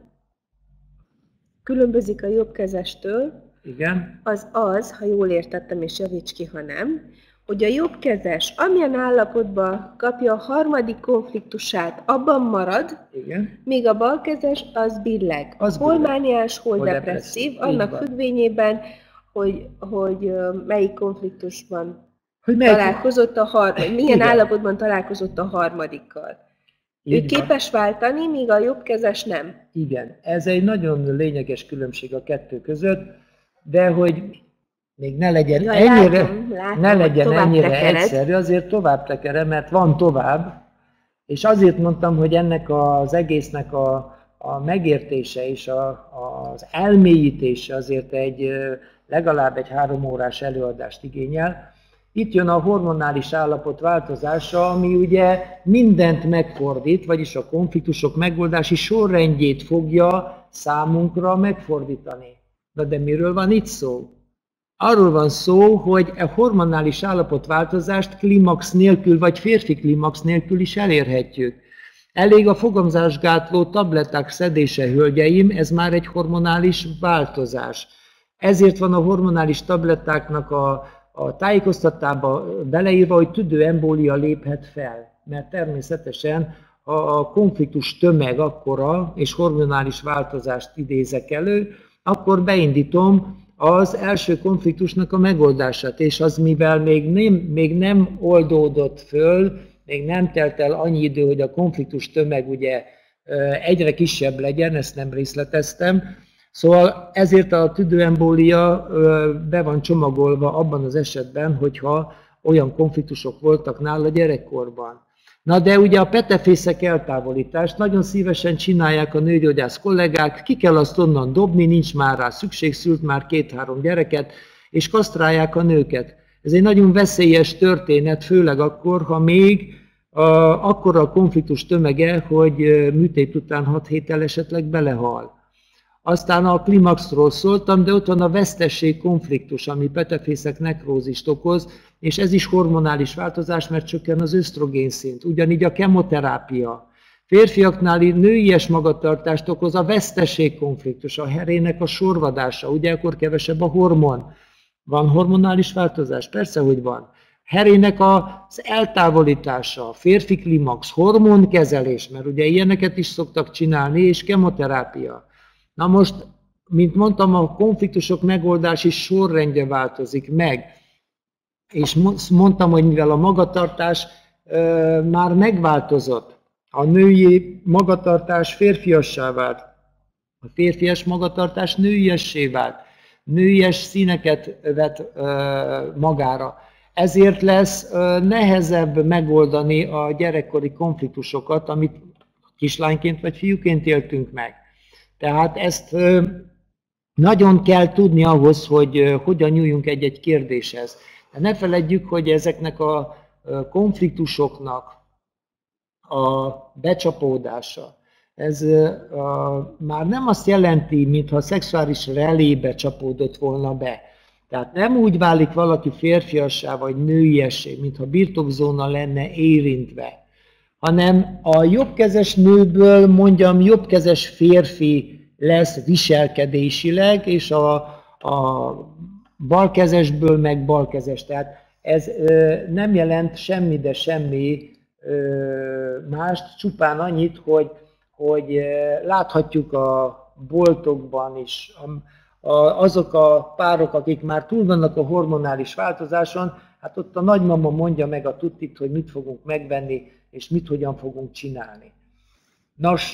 különbözik a jobbkezestől, igen, az az, ha jól értettem, és javíts ki, ha nem, hogy a jobbkezes amilyen állapotban kapja a harmadik konfliktusát, abban marad, igen, míg a balkezes az billeg. Az hol billeg. mániás, hol, Hol depresszív, depresszív. annak Így van. függvényében, hogy, hogy melyik konfliktusban hogy melyik... találkozott a harmadik, milyen Igen. állapotban találkozott a harmadikkal. Ő Így van. képes váltani, míg a jobbkezes nem. Igen, ez egy nagyon lényeges különbség a kettő között, de hogy még ne legyen Ja, ennyire, látom, látom, ne hogy legyen tovább ennyire tekered. egyszerű, azért tovább tekerem, mert van tovább, és azért mondtam, hogy ennek az egésznek a, a megértése és a, az elmélyítése azért egy legalább egy három órás előadást igényel. Itt jön a hormonális állapot változása, ami ugye mindent megfordít, vagyis a konfliktusok megoldási sorrendjét fogja számunkra megfordítani. Na de miről van itt szó? Arról van szó, hogy a hormonális állapotváltozást klímax nélkül, vagy férfi klímax nélkül is elérhetjük. Elég a fogamzásgátló tabletták szedése, hölgyeim, ez már egy hormonális változás. Ezért van a hormonális tablettáknak a, a tájékoztatába beleírva, hogy tüdőembólia léphet fel. Mert természetesen a konfliktus tömeg akkora, és hormonális változást idézek elő, akkor beindítom az első konfliktusnak a megoldását, és az mivel még nem, még nem oldódott föl, még nem telt el annyi idő, hogy a konfliktus tömeg ugye egyre kisebb legyen, ezt nem részleteztem, szóval ezért a tüdőembólia be van csomagolva abban az esetben, hogyha olyan konfliktusok voltak nála gyerekkorban. Na de ugye a petefészek eltávolítást nagyon szívesen csinálják a nőgyógyász kollégák, ki kell azt onnan dobni, nincs már rá szükség, szült már két-három gyereket, és kasztrálják a nőket. Ez egy nagyon veszélyes történet, főleg akkor, ha még a, akkora a konfliktus tömege, hogy műtét után hat héttel esetleg belehal. Aztán a klimaxról szóltam, de ott van a vesztesség konfliktus, ami petefészek nekrózist okoz, és ez is hormonális változás, mert csökken az ösztrogén szint. Ugyanígy a kemoterápia. Férfiaknál nőies magatartást okoz a vesztesség konfliktus, a herének a sorvadása, ugye akkor kevesebb a hormon. Van hormonális változás? Persze, hogy van. Herének az eltávolítása, férfi klimax, hormonkezelés, mert ugye ilyeneket is szoktak csinálni, és kemoterápia. Na most, mint mondtam, a konfliktusok megoldási sorrendje változik meg. És mondtam, hogy mivel a magatartás e, már megváltozott, a női magatartás férfiassá vált, a férfias magatartás nőiessé vált, nőies színeket vett e, magára. Ezért lesz e, nehezebb megoldani a gyerekkori konfliktusokat, amit kislányként vagy fiúként éltünk meg. Tehát ezt nagyon kell tudni ahhoz, hogy hogyan nyúljunk egy-egy kérdéshez. De ne feledjük, hogy ezeknek a konfliktusoknak a becsapódása, ez a, már nem azt jelenti, mintha a szexuális relébe csapódott volna be. Tehát nem úgy válik valaki férfiassá vagy nőiessé, mintha birtokzóna lenne érintve, hanem a jobbkezes nőből, mondjam, jobbkezes férfi lesz viselkedésileg, és a, a balkezesből meg balkezes. Tehát ez ö, nem jelent semmi, de semmi ö, mást, csupán annyit, hogy, hogy láthatjuk a boltokban is, a, a, azok a párok, akik már túl vannak a hormonális változáson, hát ott a nagymama mondja meg a tuttit, hogy mit fogunk megvenni, és mit hogyan fogunk csinálni. Nos,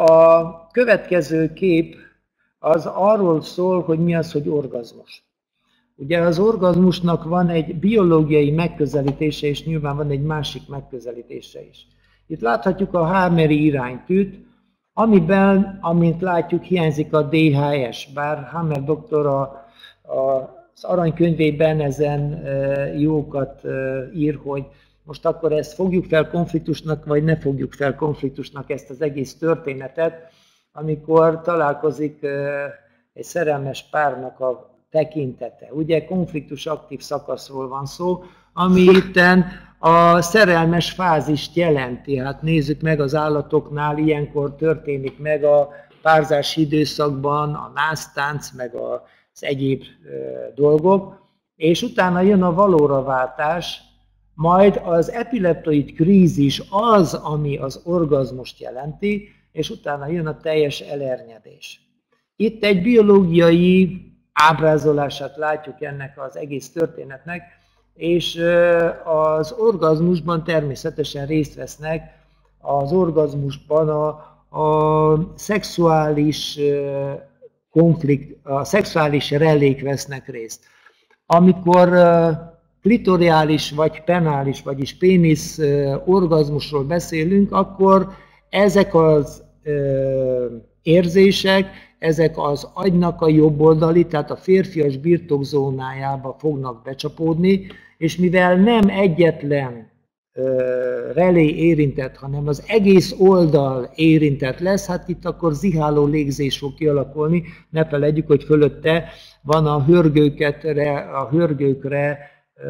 a következő kép az arról szól, hogy mi az, hogy orgazmus. Ugye az orgazmusnak van egy biológiai megközelítése, és nyilván van egy másik megközelítése is. Itt láthatjuk a Hameri iránytűt, amiben, amint látjuk, hiányzik a dé há es, bár Hammer doktor a, a, az aranykönyvében ezen jókat ír, hogy most akkor ezt fogjuk fel konfliktusnak, vagy ne fogjuk fel konfliktusnak ezt az egész történetet, amikor találkozik egy szerelmes párnak a tekintete. Ugye konfliktus aktív szakaszról van szó, ami itten a szerelmes fázist jelenti. Hát nézzük meg az állatoknál, ilyenkor történik meg a párzási időszakban a násztánc, meg az egyéb dolgok, és utána jön a valóra váltás, majd az epileptoid krízis az, ami az orgazmust jelenti, és utána jön a teljes elernyedés. Itt egy biológiai ábrázolását látjuk ennek az egész történetnek, és az orgazmusban természetesen részt vesznek, az orgazmusban a, a szexuális konflikt, a szexuális relék vesznek részt. Amikor klitoriális vagy penális, vagyis pénisz orgazmusról beszélünk, akkor ezek az érzések, ezek az agynak a jobb oldali, tehát a férfias birtokzónájába fognak becsapódni, és mivel nem egyetlen relé érintett, hanem az egész oldal érintett lesz, hát itt akkor ziháló légzés fog kialakulni, ne feledjük, hogy fölötte van a hörgőkre, a hörgőkre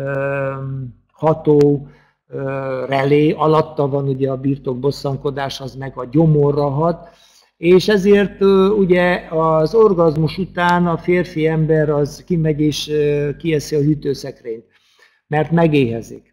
ható relé, alatta van ugye a birtokbosszankodás, az meg a gyomorra hat, és ezért ugye az orgazmus után a férfi ember az kimegy és kieszi a hűtőszekrényt, mert megéhezik.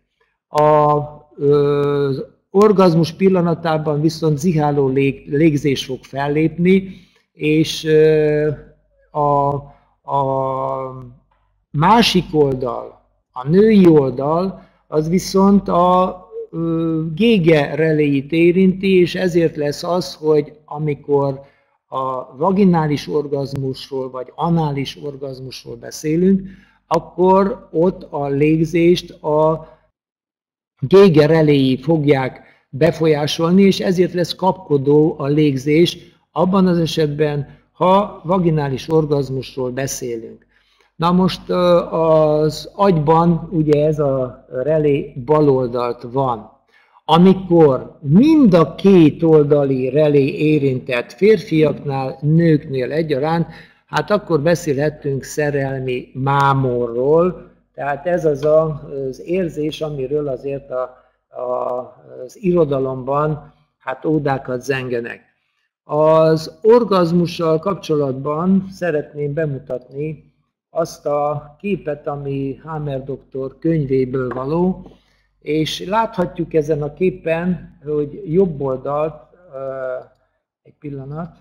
Az orgazmus pillanatában viszont ziháló lég, légzés fog fellépni, és a, a másik oldal, a női oldal, az viszont a gége reléit érinti, és ezért lesz az, hogy amikor a vaginális orgazmusról vagy anális orgazmusról beszélünk, akkor ott a légzést a gége reléi fogják befolyásolni, és ezért lesz kapkodó a légzés abban az esetben, ha vaginális orgazmusról beszélünk. Na most az agyban ugye ez a relé baloldalt van. Amikor mind a két oldali relé érintett férfiaknál, nőknél egyaránt, hát akkor beszélhetünk szerelmi mámorról, tehát ez az a, az érzés, amiről azért a, a, az irodalomban hát ódákat zengenek. Az orgazmussal kapcsolatban szeretném bemutatni azt a képet, ami Hammer doktor könyvéből való, és láthatjuk ezen a képen, hogy jobb oldalt, egy pillanat,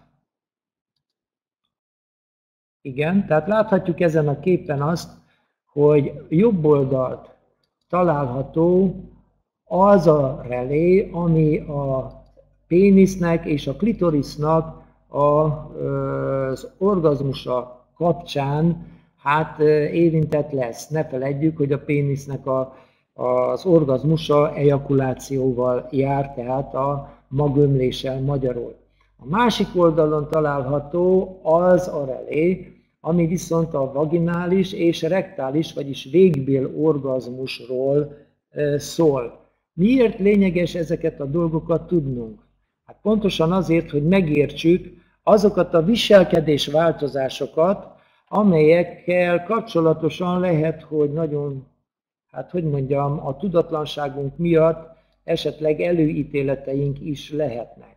igen, tehát láthatjuk ezen a képen azt, hogy jobb oldalt található az a relé, ami a pénisznek és a klitorisznak az orgazmusa kapcsán hát érintett lesz. Ne feledjük, hogy a pénisznek a, az orgazmusa ejakulációval jár, tehát a magömléssel magyarul. A A másik oldalon található az a relé, ami viszont a vaginális és rektális, vagyis végbél orgazmusról szól. Miért lényeges ezeket a dolgokat tudnunk? Hát pontosan azért, hogy megértsük azokat a viselkedés változásokat, amelyekkel kapcsolatosan lehet, hogy nagyon, hát hogy mondjam, a tudatlanságunk miatt esetleg előítéleteink is lehetnek.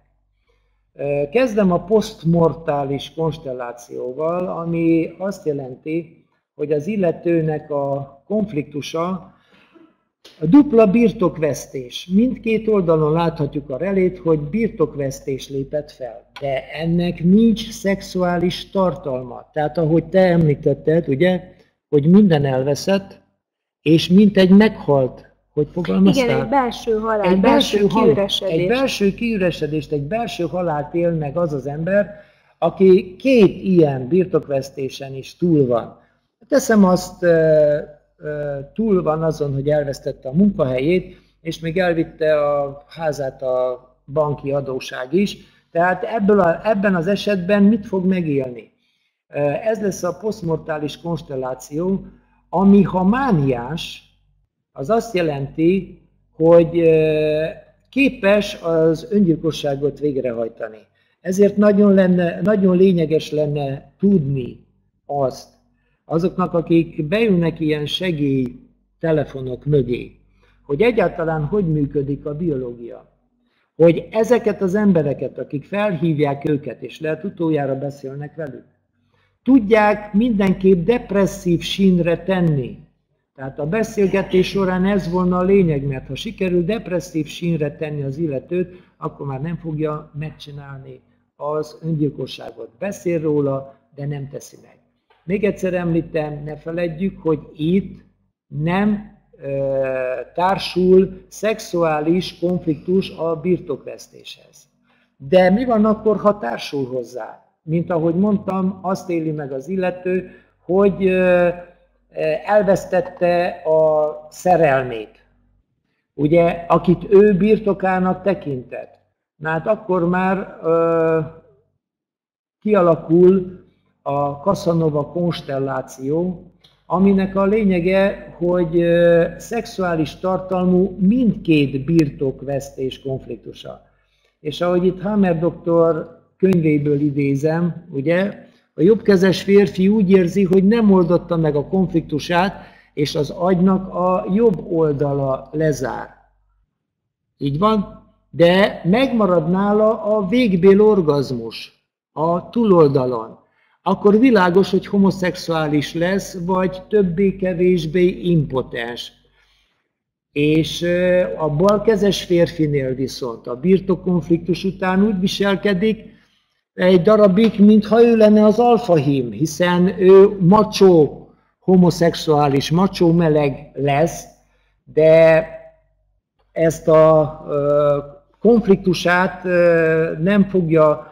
Kezdem a posztmortális konstellációval, ami azt jelenti, hogy az illetőnek a konfliktusa a dupla birtokvesztés. Mindkét oldalon láthatjuk a relét, hogy birtokvesztés lépett fel, de ennek nincs szexuális tartalma. Tehát ahogy te említetted, ugye, hogy minden elveszett, és mint egy meghalt. Hogy fogalmaztál? Igen, egy belső halál, egy belső, belső kiüresedést. Egy belső kiüresedést, egy belső halált él meg az az ember, aki két ilyen birtokvesztésen is túl van. Teszem azt, túl van azon, hogy elvesztette a munkahelyét, és még elvitte a házát a banki adóság is. Tehát ebből a, ebben az esetben mit fog megélni? Ez lesz a posztmortális konstelláció, ami ha mániás, az azt jelenti, hogy képes az öngyilkosságot végrehajtani. Ezért nagyon, lenne, nagyon lényeges lenne tudni azt, azoknak, akik beülnek ilyen segélytelefonok mögé, hogy egyáltalán hogy működik a biológia. Hogy ezeket az embereket, akik felhívják őket, és lehet utoljára beszélnek velük, tudják mindenképp depresszív sínre tenni. Tehát a beszélgetés során ez volna a lényeg, mert ha sikerül depresszív sínre tenni az illetőt, akkor már nem fogja megcsinálni az öngyilkosságot. Beszél róla, de nem teszi meg. Még egyszer említem, ne feledjük, hogy itt nem e, társul szexuális konfliktus a birtokvesztéshez. De mi van akkor, ha társul hozzá? Mint ahogy mondtam, azt éli meg az illető, hogy e, elvesztette a szerelmét, ugye, akit ő birtokának tekintett. Na hát akkor már ö, kialakul a Casanova konstelláció, aminek a lényege, hogy ö, szexuális tartalmú mindkét birtokvesztés konfliktusa. És ahogy itt Hammer doktor könyvéből idézem, ugye, a jobbkezes férfi úgy érzi, hogy nem oldotta meg a konfliktusát, és az agynak a jobb oldala lezár. Így van? De megmarad nála a végbél orgazmus a túloldalon. Akkor világos, hogy homoszexuális lesz, vagy többé-kevésbé impotens. És a balkezes férfinél viszont a birtokkonfliktus után úgy viselkedik, egy darabig, mintha ő lenne az alfahím, hiszen ő macsó, homoszexuális, macsó meleg lesz, de ezt a konfliktusát nem fogja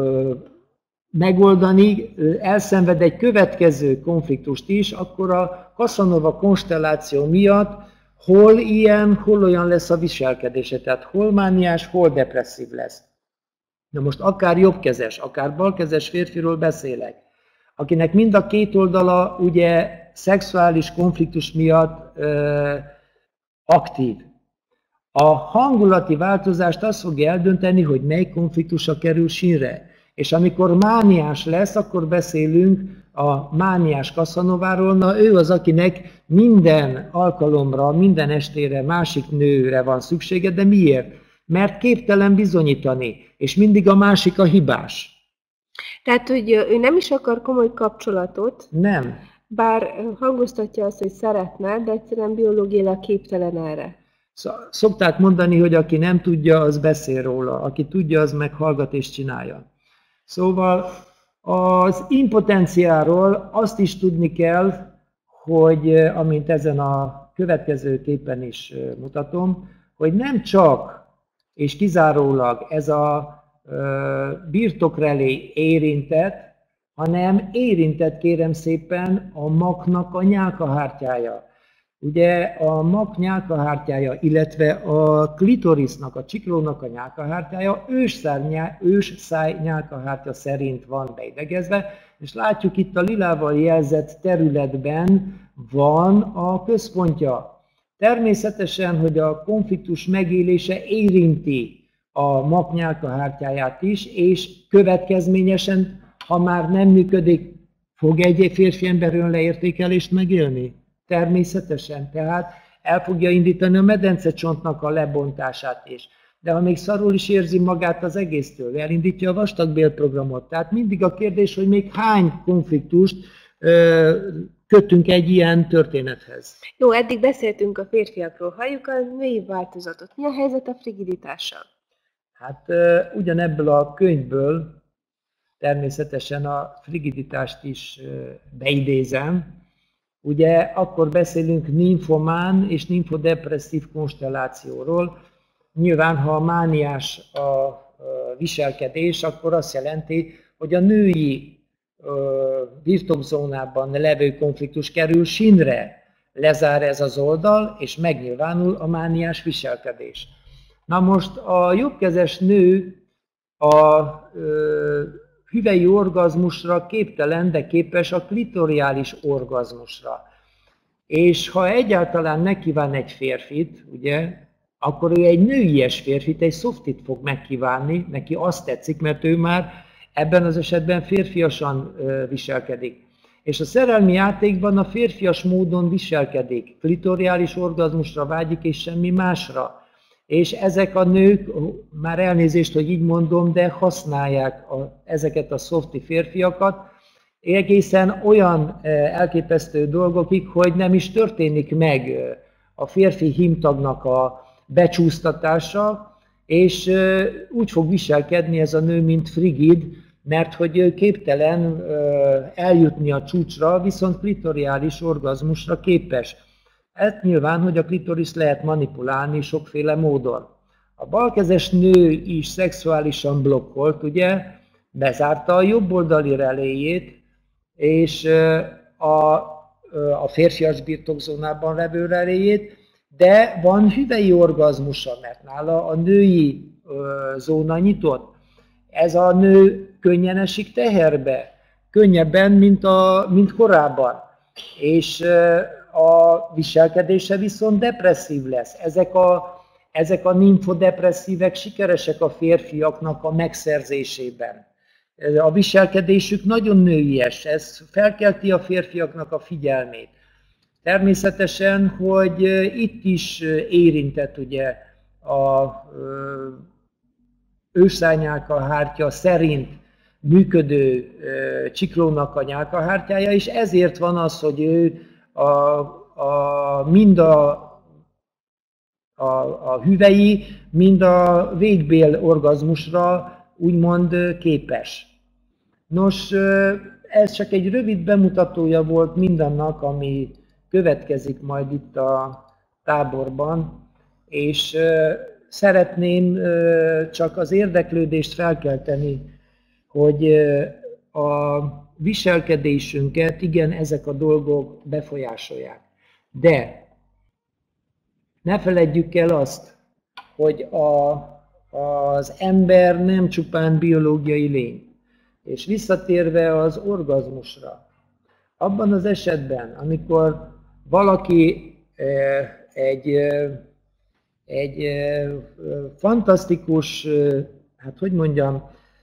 megoldani, elszenved egy következő konfliktust is, akkor a Casanova konstelláció miatt hol ilyen, hol olyan lesz a viselkedése, tehát hol mániás, hol depresszív lesz. Na most akár jobbkezes, akár balkezes férfiról beszélek, akinek mind a két oldala ugye szexuális konfliktus miatt ö, aktív. A hangulati változást azt fogja eldönteni, hogy mely konfliktusa kerül sínre. És amikor mániás lesz, akkor beszélünk a mániás Casanováról, na ő az, akinek minden alkalomra, minden estére másik nőre van szüksége, de miért? Mert képtelen bizonyítani, és mindig a másik a hibás. Tehát, hogy ő nem is akar komoly kapcsolatot, nem. Bár hangoztatja azt, hogy szeretne, de egyszerűen biológiailag képtelen erre. Szokták mondani, hogy aki nem tudja, az beszél róla, aki tudja, az meg hallgat és csinálja. Szóval az impotenciáról azt is tudni kell, hogy amint ezen a következő képen is mutatom, hogy nem csak és kizárólag ez a birtokrelé érintett, hanem érintett kérem szépen a maknak a nyálkahártyája. Ugye a mag nyálkahártyája, illetve a klitorisznak, a csiklónak a nyálkahártyája ősszáj nyálkahártya szerint van beidegezve, és látjuk itt a lilával jelzett területben van a központja. Természetesen, hogy a konfliktus megélése érinti a mag nyálkahártyáját is, és következményesen, ha már nem működik, fog egy férfi ember önleértékelést megélni? Természetesen, tehát el fogja indítani a medencecsontnak a lebontását is. De ha még szarul is érzi magát az egésztől, elindítja a vastagbélprogramot. Tehát mindig a kérdés, hogy még hány konfliktust ö, kötünk egy ilyen történethez. Jó, eddig beszéltünk a férfiakról, halljuk a női változatot. Mi a helyzet a frigiditással? Hát ö, ugyanebből a könyvből természetesen a frigiditást is ö, beidézem. Ugye akkor beszélünk nimfomán és nimfodepresszív konstellációról. Nyilván, ha a mániás a viselkedés, akkor azt jelenti, hogy a női birtokzónában levő konfliktus kerül sínre, lezár ez az oldal, és megnyilvánul a mániás viselkedés. Na most a jobbkezes nő a ö, hüvei orgazmusra képtelen, de képes a klitoriális orgazmusra. És ha egyáltalán megkíván egy férfit, ugye, akkor ő egy nőies férfit, egy szoftit fog megkívánni, neki azt tetszik, mert ő már ebben az esetben férfiasan viselkedik. És a szerelmi játékban a férfias módon viselkedik, klitoriális orgazmusra vágyik és semmi másra. És ezek a nők, már elnézést, hogy így mondom, de használják a, ezeket a szofti férfiakat, egészen olyan elképesztő dolgokig, hogy nem is történik meg a férfi hímtagnak a becsúsztatása, és úgy fog viselkedni ez a nő, mint frigid, mert hogy képtelen eljutni a csúcsra, viszont klitoriális orgazmusra képes. Ez nyilván, hogy a klitoriszt lehet manipulálni sokféle módon. A balkezes nő is szexuálisan blokkolt, ugye, bezárta a jobboldali reléjét, és a, a férfias birtokzónában levő reléjét, de van hüvei orgazmusa, mert nála a női zóna nyitott. Ez a nő könnyen esik teherbe, könnyebben, mint, a, mint korábban. És a viselkedése viszont depresszív lesz. Ezek a, ezek a nimfodepresszívek sikeresek a férfiaknak a megszerzésében. A viselkedésük nagyon nőies, ez felkelti a férfiaknak a figyelmét. Természetesen, hogy itt is érintett ugye a ősszáj nyálkahártya szerint működő csiklónak a nyálkahártyája, és ezért van az, hogy ő a, a, mind a, a, a hüvei, mind a végbél orgazmusra úgymond képes. Nos, ez csak egy rövid bemutatója volt mindannak, ami következik majd itt a táborban, és szeretném csak az érdeklődést felkelteni, hogy a viselkedésünket igen, ezek a dolgok befolyásolják. De ne feledjük el azt, hogy a, az ember nem csupán biológiai lény. És visszatérve az orgazmusra, abban az esetben, amikor valaki egy, egy fantasztikus, hát hogy mondjam,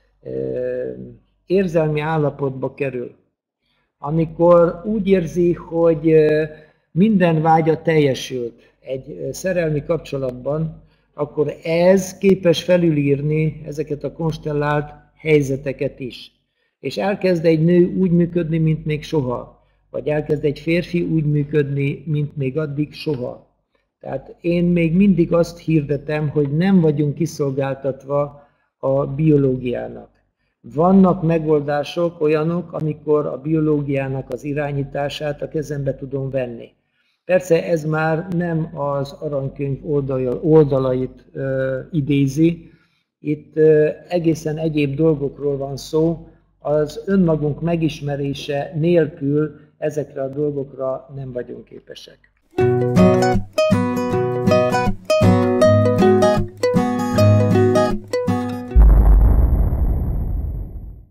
érzelmi állapotba kerül, amikor úgy érzi, hogy minden vágya teljesült egy szerelmi kapcsolatban, akkor ez képes felülírni ezeket a konstellált helyzeteket is. És elkezd egy nő úgy működni, mint még soha, vagy elkezd egy férfi úgy működni, mint még addig soha. Tehát én még mindig azt hirdetem, hogy nem vagyunk kiszolgáltatva a biológiának. Vannak megoldások olyanok, amikor a biológiának az irányítását a kezembe tudom venni. Persze ez már nem az aranykönyv oldalait ö, idézi, itt ö, egészen egyéb dolgokról van szó, az önmagunk megismerése nélkül ezekre a dolgokra nem vagyunk képesek. Thank you.